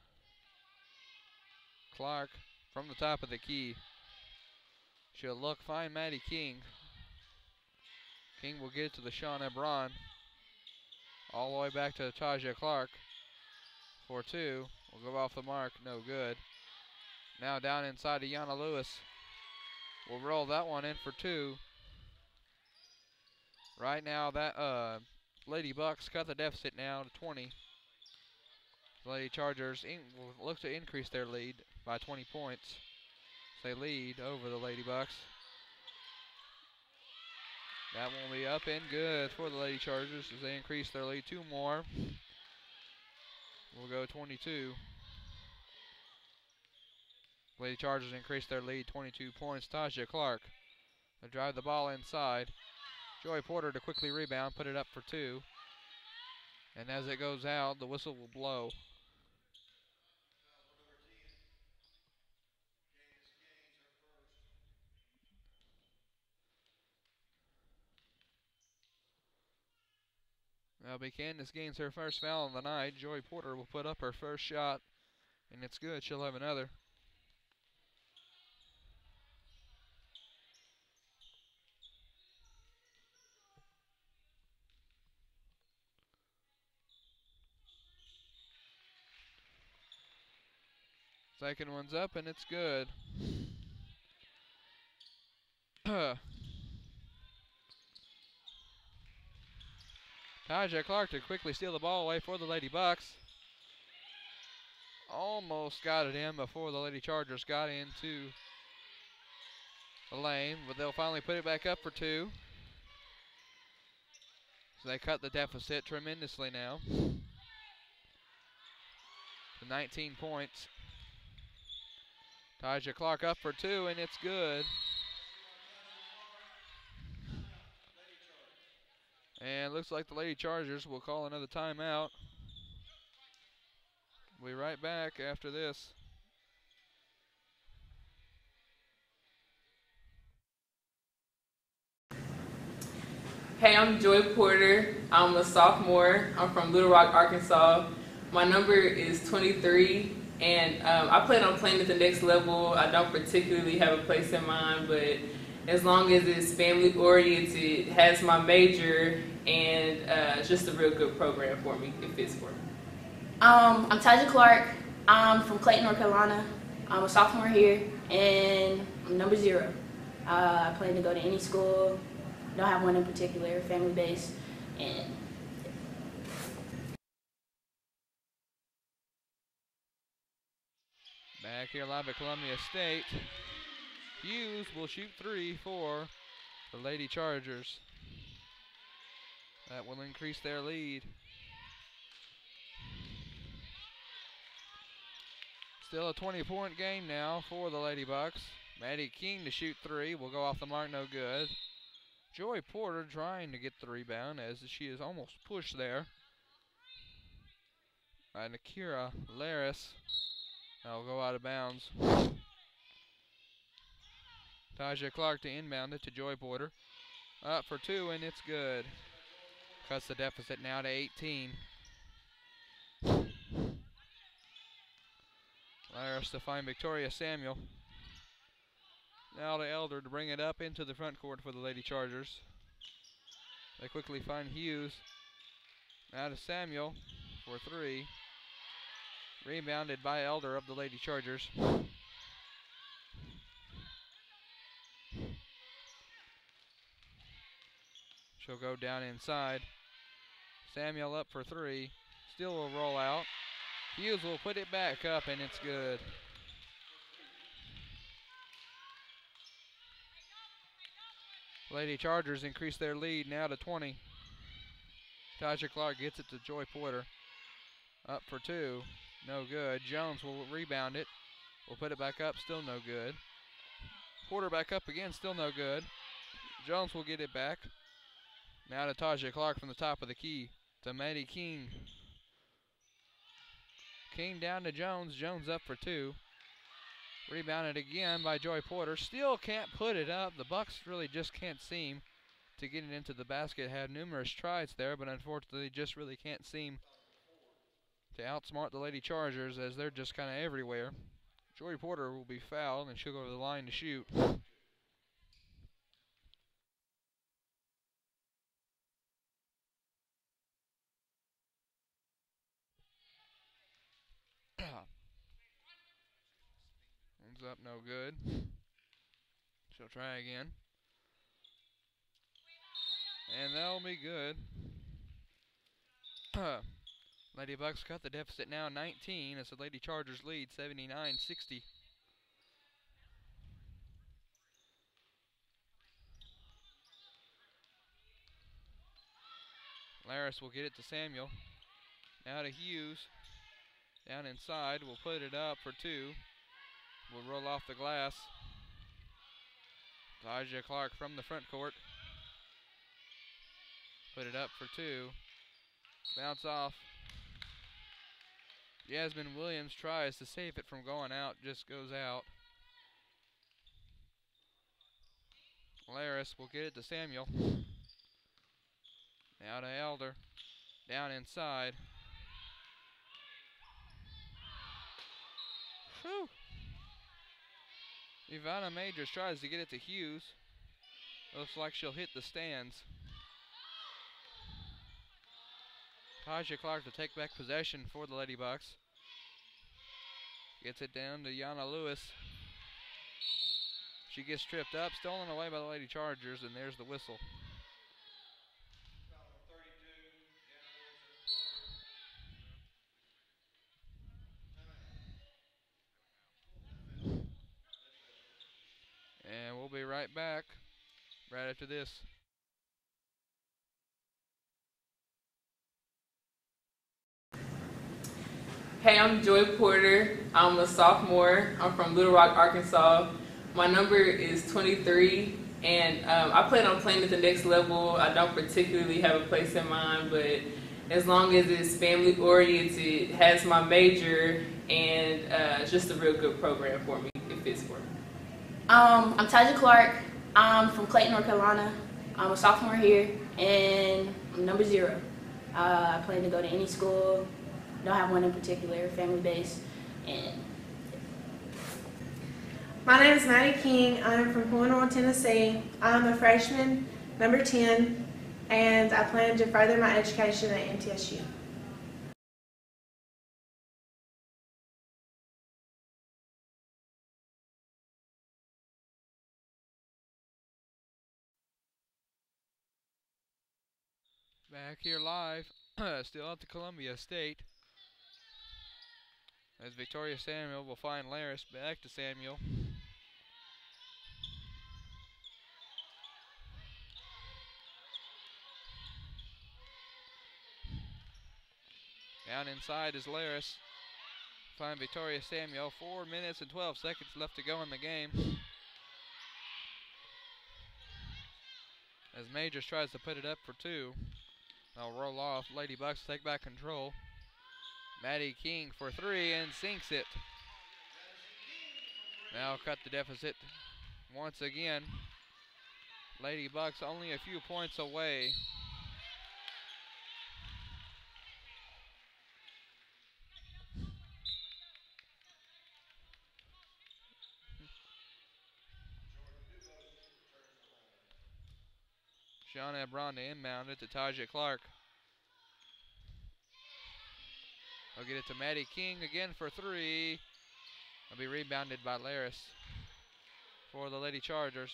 Clark from the top of the key. She'll look, find Maddie King. King will get it to the Sean Ebron. All the way back to Taja Clark for two. Will go off the mark, no good. Now down inside to Yana Lewis. We'll roll that one in for two. Right now, that uh, Lady Bucks cut the deficit now to twenty. The Lady Chargers in, will look to increase their lead by twenty points. They lead over the Lady Bucks. That will be up and good for the Lady Chargers as they increase their lead two more. We'll go twenty-two. Lady Chargers increase their lead twenty-two points. Taja Clark. They drive the ball inside. Joy Porter to quickly rebound, put it up for two. And as it goes out, the whistle will blow. Now, be Candace gains her first foul of the night. Joy Porter will put up her first shot, and it's good. She'll have another. Second one's up, and it's good. Taja Clark to quickly steal the ball away for the Lady Bucks. Almost got it in before the Lady Chargers got into the lane, but they'll finally put it back up for two. So they cut the deficit tremendously now to nineteen points. Taja Clark up for two, and it's good. And looks like the Lady Chargers will call another timeout. We'll be right back after this. Hey, I'm Joy Porter. I'm a sophomore. I'm from Little Rock, Arkansas. My number is twenty-three, and um, I plan on playing at the next level. I don't particularly have a place in mind, but as long as it's family oriented, has my major, and uh, it's just a real good program for me. It fits for me. Um, I'm Taja Clark. I'm from Clayton, North Carolina. I'm a sophomore here, and I'm number zero. Uh, I plan to go to any school. Don't have one in particular, family based, and Back here live at Columbia State. Hughes will shoot three for the Lady Chargers. That will increase their lead. Still a twenty-point game now for the Lady Bucks. Maddie King to shoot three. Will go off the mark, no good. Joy Porter trying to get the rebound as she is almost pushed there. By Nakira Laris. That'll go out of bounds. Taja Clark to inbound it to Joy Porter. Up for two, and it's good. Cuts the deficit now to eighteen. Laris to find Victoria Samuel. Now to Elder to bring it up into the front court for the Lady Chargers. They quickly find Hughes. Now to Samuel for three. Rebounded by Elder of the Lady Chargers. She'll go down inside. Samuel up for three. Still will roll out. Hughes will put it back up, and it's good. Lady Chargers increase their lead now to twenty. Taja Clark gets it to Joy Porter. Up for two. No good. Jones will rebound it. Will put it back up. Still no good. Porter back up again. Still no good. Jones will get it back. Now to Taja Clark from the top of the key. To Maddie King. King down to Jones. Jones up for two. Rebounded again by Joy Porter. Still can't put it up. The Bucks really just can't seem to get it into the basket. Had numerous tries there, but unfortunately just really can't seem to outsmart the Lady Chargers as they're just kind of everywhere. Joy Porter will be fouled, and she'll go to the line to shoot. One's up, no good. She'll try again. And that'll be good. Lady Bucks cut the deficit now nineteen as the Lady Chargers lead seventy-nine sixty. Laris will get it to Samuel. Now to Hughes. Down inside. Will put it up for two. Will roll off the glass. Elijah Clark from the front court. Put it up for two. Bounce off. Jasmine Williams tries to save it from going out. Just goes out. Laris will get it to Samuel. Now to Elder. Down inside. Whew. Ivana Majors tries to get it to Hughes. Looks like she'll hit the stands. Taja Clark to take back possession for the Lady Bucks. Gets it down to Yana Lewis. She gets tripped up, stolen away by the Lady Chargers, and there's the whistle. And we'll be right back right after this. Hey, I'm Joy Porter. I'm a sophomore. I'm from Little Rock, Arkansas. My number is twenty-three, and um, I plan on playing at the next level. I don't particularly have a place in mind, but as long as it's family oriented, has my major, and uh, it's just a real good program for me. It fits for me. Um, I'm Taja Clark. I'm from Clayton, North Carolina. I'm a sophomore here, and I'm number zero. Uh, I plan to go to any school. Don't have one in particular, family based, and My name is Maddie King. I'm from Point, Tennessee. I'm a freshman, number ten, and I plan to further my education at M T S U. Back here live, still at the Columbia State. As Victoria Samuel will find Laris. Back to Samuel. Down inside is Laris. Find Victoria Samuel. Four minutes and twelve seconds left to go in the game. As Majors tries to put it up for two. They'll roll off. Lady Bucks take back control. Maddie King for three and sinks it. Now cut the deficit once again. Lady Bucks only a few points away. Shauna Ebron to inbound it to Taja Clark. I'll get it to Maddie King again for three. I'll be rebounded by Laris for the Lady Chargers.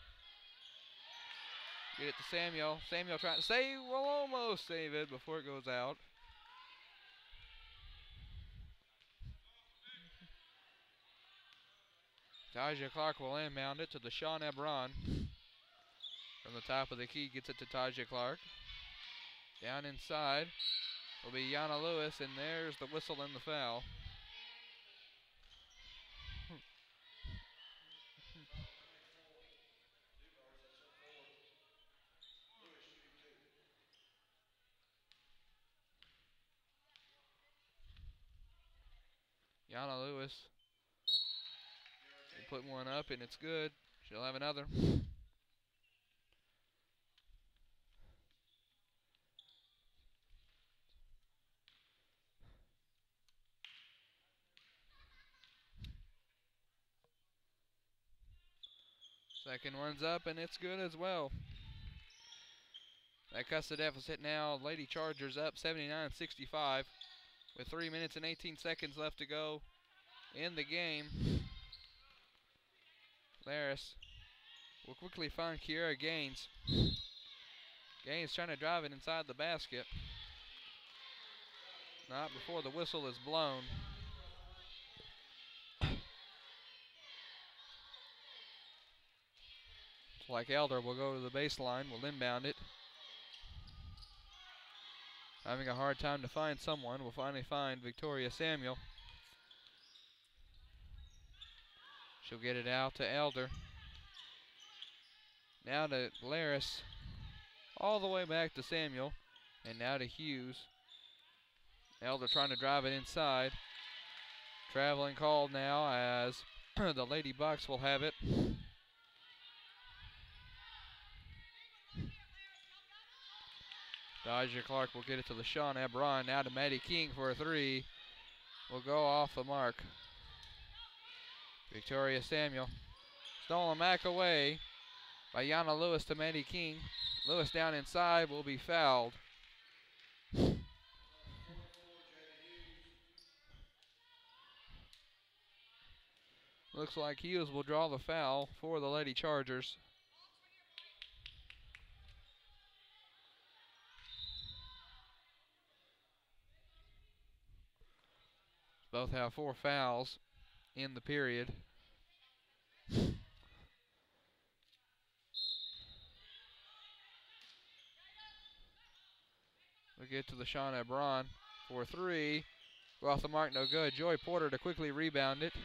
Get it to Samuel. Samuel trying to save, will almost save it before it goes out. Taja Clark will inbound it to Deshaun Ebron. From the top of the key, gets it to Taja Clark. Down inside will be Yana Lewis, and there's the whistle and the foul. Yana Lewis will put one up, and it's good. She'll have another. Second one's up, and it's good as well. That cuts the deficit now. Lady Chargers up seventy-nine sixty-five with three minutes and eighteen seconds left to go in the game. Laris will quickly find Kiera Gaines. Gaines trying to drive it inside the basket. Not before the whistle is blown. It's like Elder will go to the baseline, will inbound it. Having a hard time to find someone. We'll finally find Victoria Samuel. She'll get it out to Elder. Now to Laris. All the way back to Samuel. And now to Hughes. Elder trying to drive it inside. Traveling call now as the Lady Bucks will have it. Dodger Clark will get it to LaShawn Ebron. Now to Maddie King for a three. Will go off the mark. Victoria Samuel. Stolen back away by Yana Lewis to Maddie King. Lewis down inside will be fouled. Looks like Hughes will draw the foul for the Lady Chargers. Both have four fouls in the period. We'll get to the Sean Ebron for three. Go off the mark, no good. Joy Porter to quickly rebound it.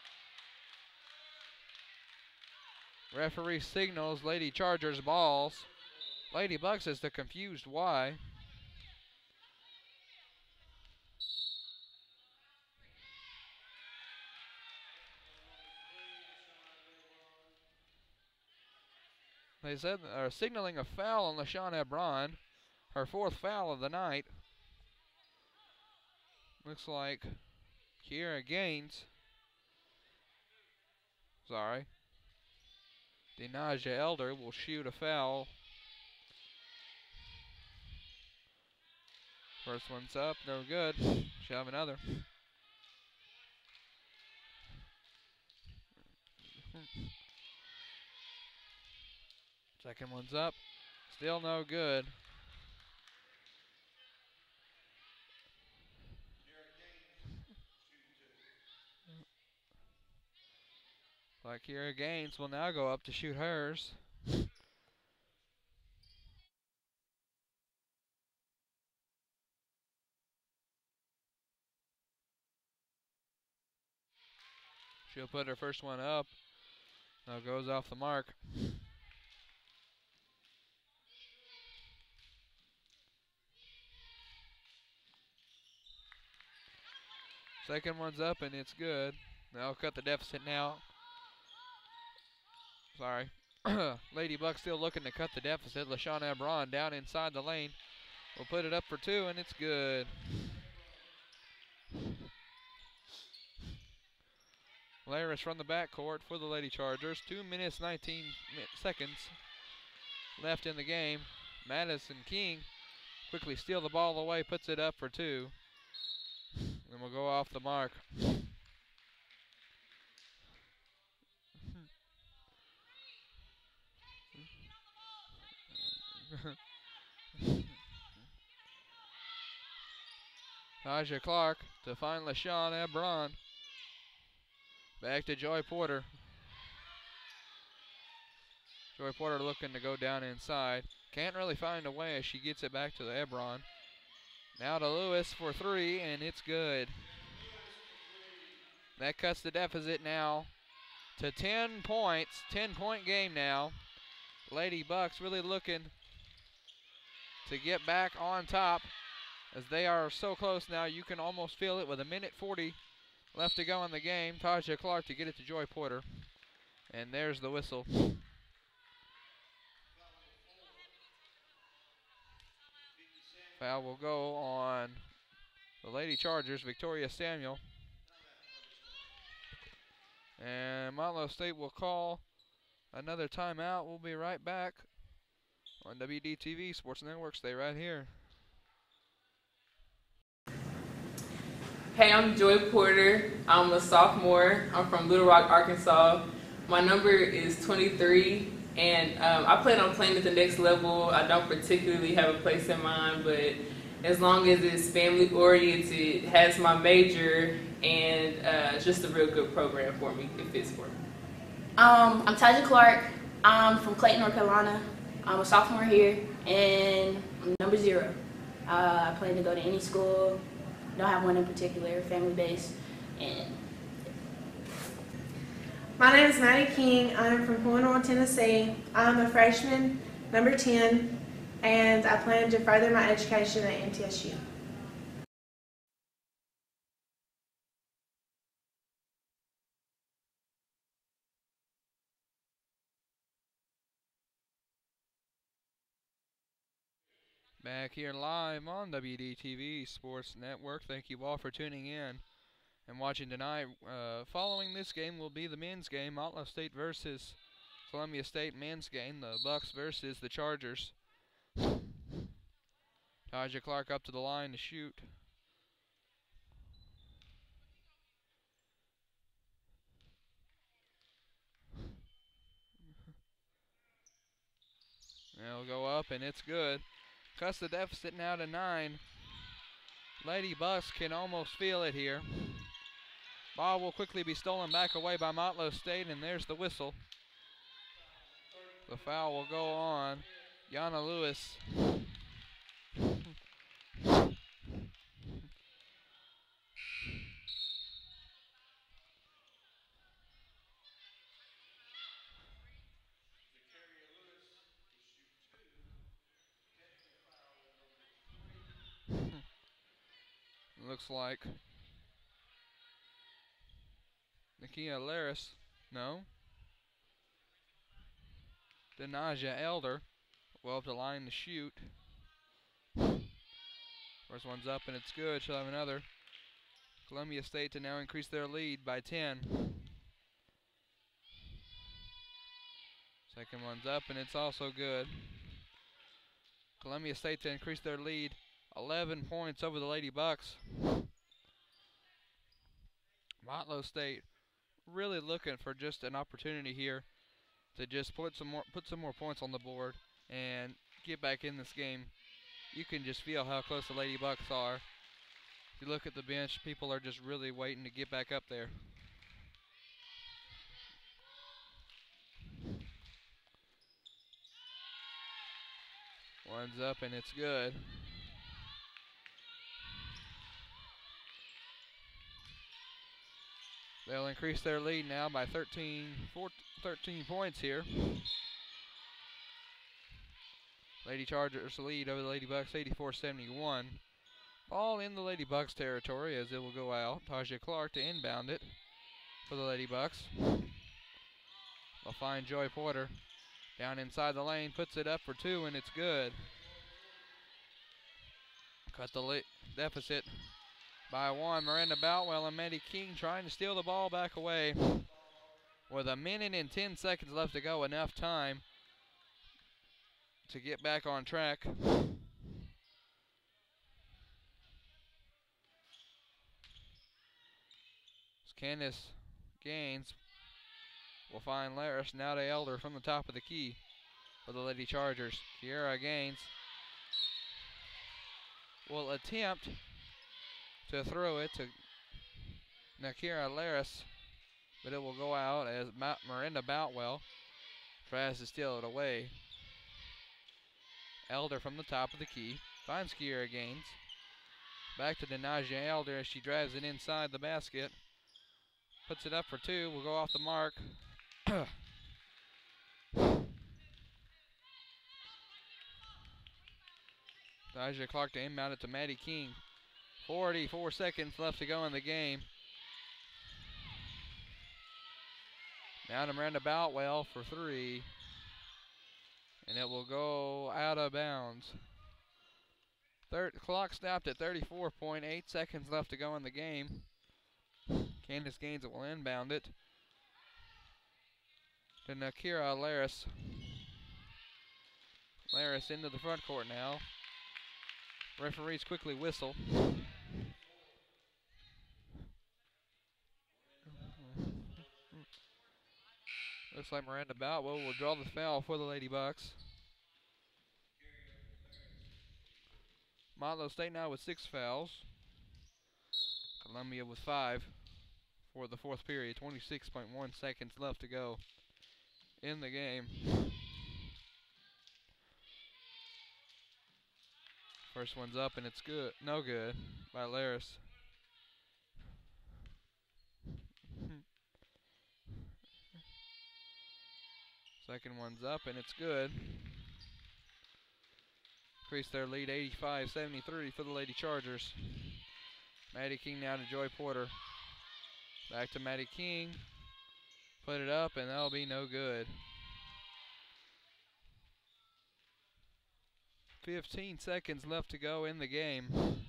Referee signals Lady Chargers balls. Lady Bucks is the confused why. They said are signaling a foul on LaShawn Ebron. Her fourth foul of the night. Looks like Kiera Gaines. Sorry. Denaja Elder will shoot a foul. First one's up, no good. She'll have another. Second one's up, still no good. Like Kiera Gaines will now go up to shoot hers. She'll put her first one up. Now goes off the mark. Second one's up and it's good. They'll cut the deficit now. Sorry. Lady Buck still looking to cut the deficit. LaShawn Ebron down inside the lane. Will put it up for two and it's good. Laris from the backcourt for the Lady Chargers. Two minutes, nineteen seconds left in the game. Madison King quickly steal the ball away, puts it up for two. And we'll go off the mark. Taja Clark to find LaShawn Ebron. Back to Joy Porter. Joy Porter looking to go down inside. Can't really find a way as she gets it back to the Ebron. Now to Lewis for three, and it's good. That cuts the deficit now to ten points. ten-point game now. Lady Bucks really looking to get back on top as they are so close now. You can almost feel it with a minute forty left to go in the game. Taja Clark to get it to Joy Porter. And there's the whistle. Foul will go on the Lady Chargers, Victoria Samuel. And Motlow State will call another timeout. We'll be right back on W D T V Sports Network. Stay right here. Hey, I'm Joy Porter. I'm a sophomore. I'm from Little Rock, Arkansas. My number is twenty-three, And um, I plan on playing at the next level. I don't particularly have a place in mind, but as long as it's family oriented, has my major, and uh, it's just a real good program for me. It fits for me. Um, I'm Taja Clark. I'm from Clayton, North Carolina. I'm a sophomore here, and I'm number zero. Uh, I plan to go to any school. Don't have one in particular, family based, and My name is Maddie King. I'm from Point Tennessee. I'm a freshman, number ten, and I plan to further my education at M T S U. Back here live on W D T V Sports Network. Thank you all for tuning in and watching tonight. Uh, following this game will be the men's game, Motlow State versus Columbia State men's game, the Bucks versus the Chargers. Taja Clark up to the line to shoot. It'll go up and it's good. Cuts the deficit now to nine. Lady Bucks can almost feel it here. Ball will quickly be stolen back away by Motlow State, and there's the whistle. The foul will go on Yana Lewis. Looks like Nakia Laris, no. Denaja Elder will up the line to shoot. First one's up and it's good. She'll have another. Columbia State to now increase their lead by ten. Second one's up and it's also good. Columbia State to increase their lead eleven points over the Lady Bucks. Motlow State really looking for just an opportunity here to just put some more put some more points on the board and get back in this game. You can just feel how close the Lady Bucks are. If you look at the bench, people are just really waiting to get back up there. One's up and it's good. They'll increase their lead now by thirteen, fourteen, thirteen points here. Lady Chargers lead over the Lady Bucks eighty-four seventy-one. Ball in the Lady Bucks territory as it will go out. Taja Clark to inbound it for the Lady Bucks. They'll find Joy Porter down inside the lane, puts it up for two, and it's good. Cut the deficit by one. Miranda Boutwell and Maddie King trying to steal the ball back away. With a minute and ten seconds left to go, enough time to get back on track. Candace Gaines will find Laris now to Elder from the top of the key for the Lady Chargers. Kiera Gaines will attempt to throw it to Nakira Laris, but it will go out as Ma Miranda Boutwell tries to steal it away. Elder from the top of the key finds Kiera Gaines. Back to Denaja Elder as she drives it inside the basket. Puts it up for two, will go off the mark. Taja Clark to inbound it to Maddie King. forty-four seconds left to go in the game. Now to Miranda Boutwell for three. And it will go out of bounds. Third, clock stopped at thirty-four point eight seconds left to go in the game. Candace Gaines will inbound it to Nakira Laris. Laris into the front court now. Referees quickly whistle. Looks like Miranda Boutwell will draw the foul for the Lady Bucks. Motlow State now with six fouls. Columbia with five for the fourth period. twenty-six point one seconds left to go in the game. First one's up and it's good. No good by Laris. Second one's up and it's good. Increase their lead eighty-five seventy-three for the Lady Chargers. Maddie King now to Joy Porter. Back to Maddie King. Put it up and that'll be no good. fifteen seconds left to go in the game.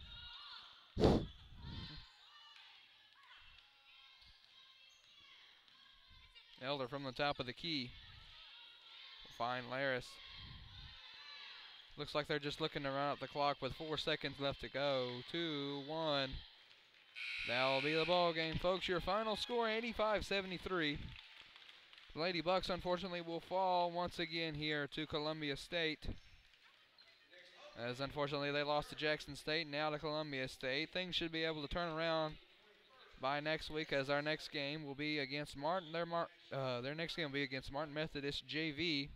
Elder from the top of the key. Find Laris. Looks like they're just looking to run out the clock with four seconds left to go. Two, one. That'll be the ball game, folks. Your final score, eighty-five seventy-three. The Lady Bucks, unfortunately, will fall once again here to Columbia State. As unfortunately they lost to Jackson State and now to Columbia State. Things should be able to turn around by next week, as our next game will be against Martin. Their Mar uh, their next game will be against Martin Methodist J V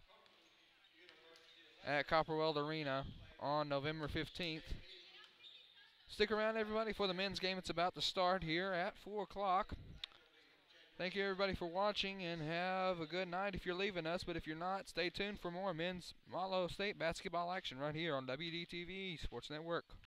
at Copperweld Arena on November fifteenth. Stick around, everybody, for the men's game. It's about to start here at four o'clock. Thank you, everybody, for watching, and have a good night if you're leaving us. But if you're not, stay tuned for more men's Motlow State basketball action right here on W D T V Sports Network.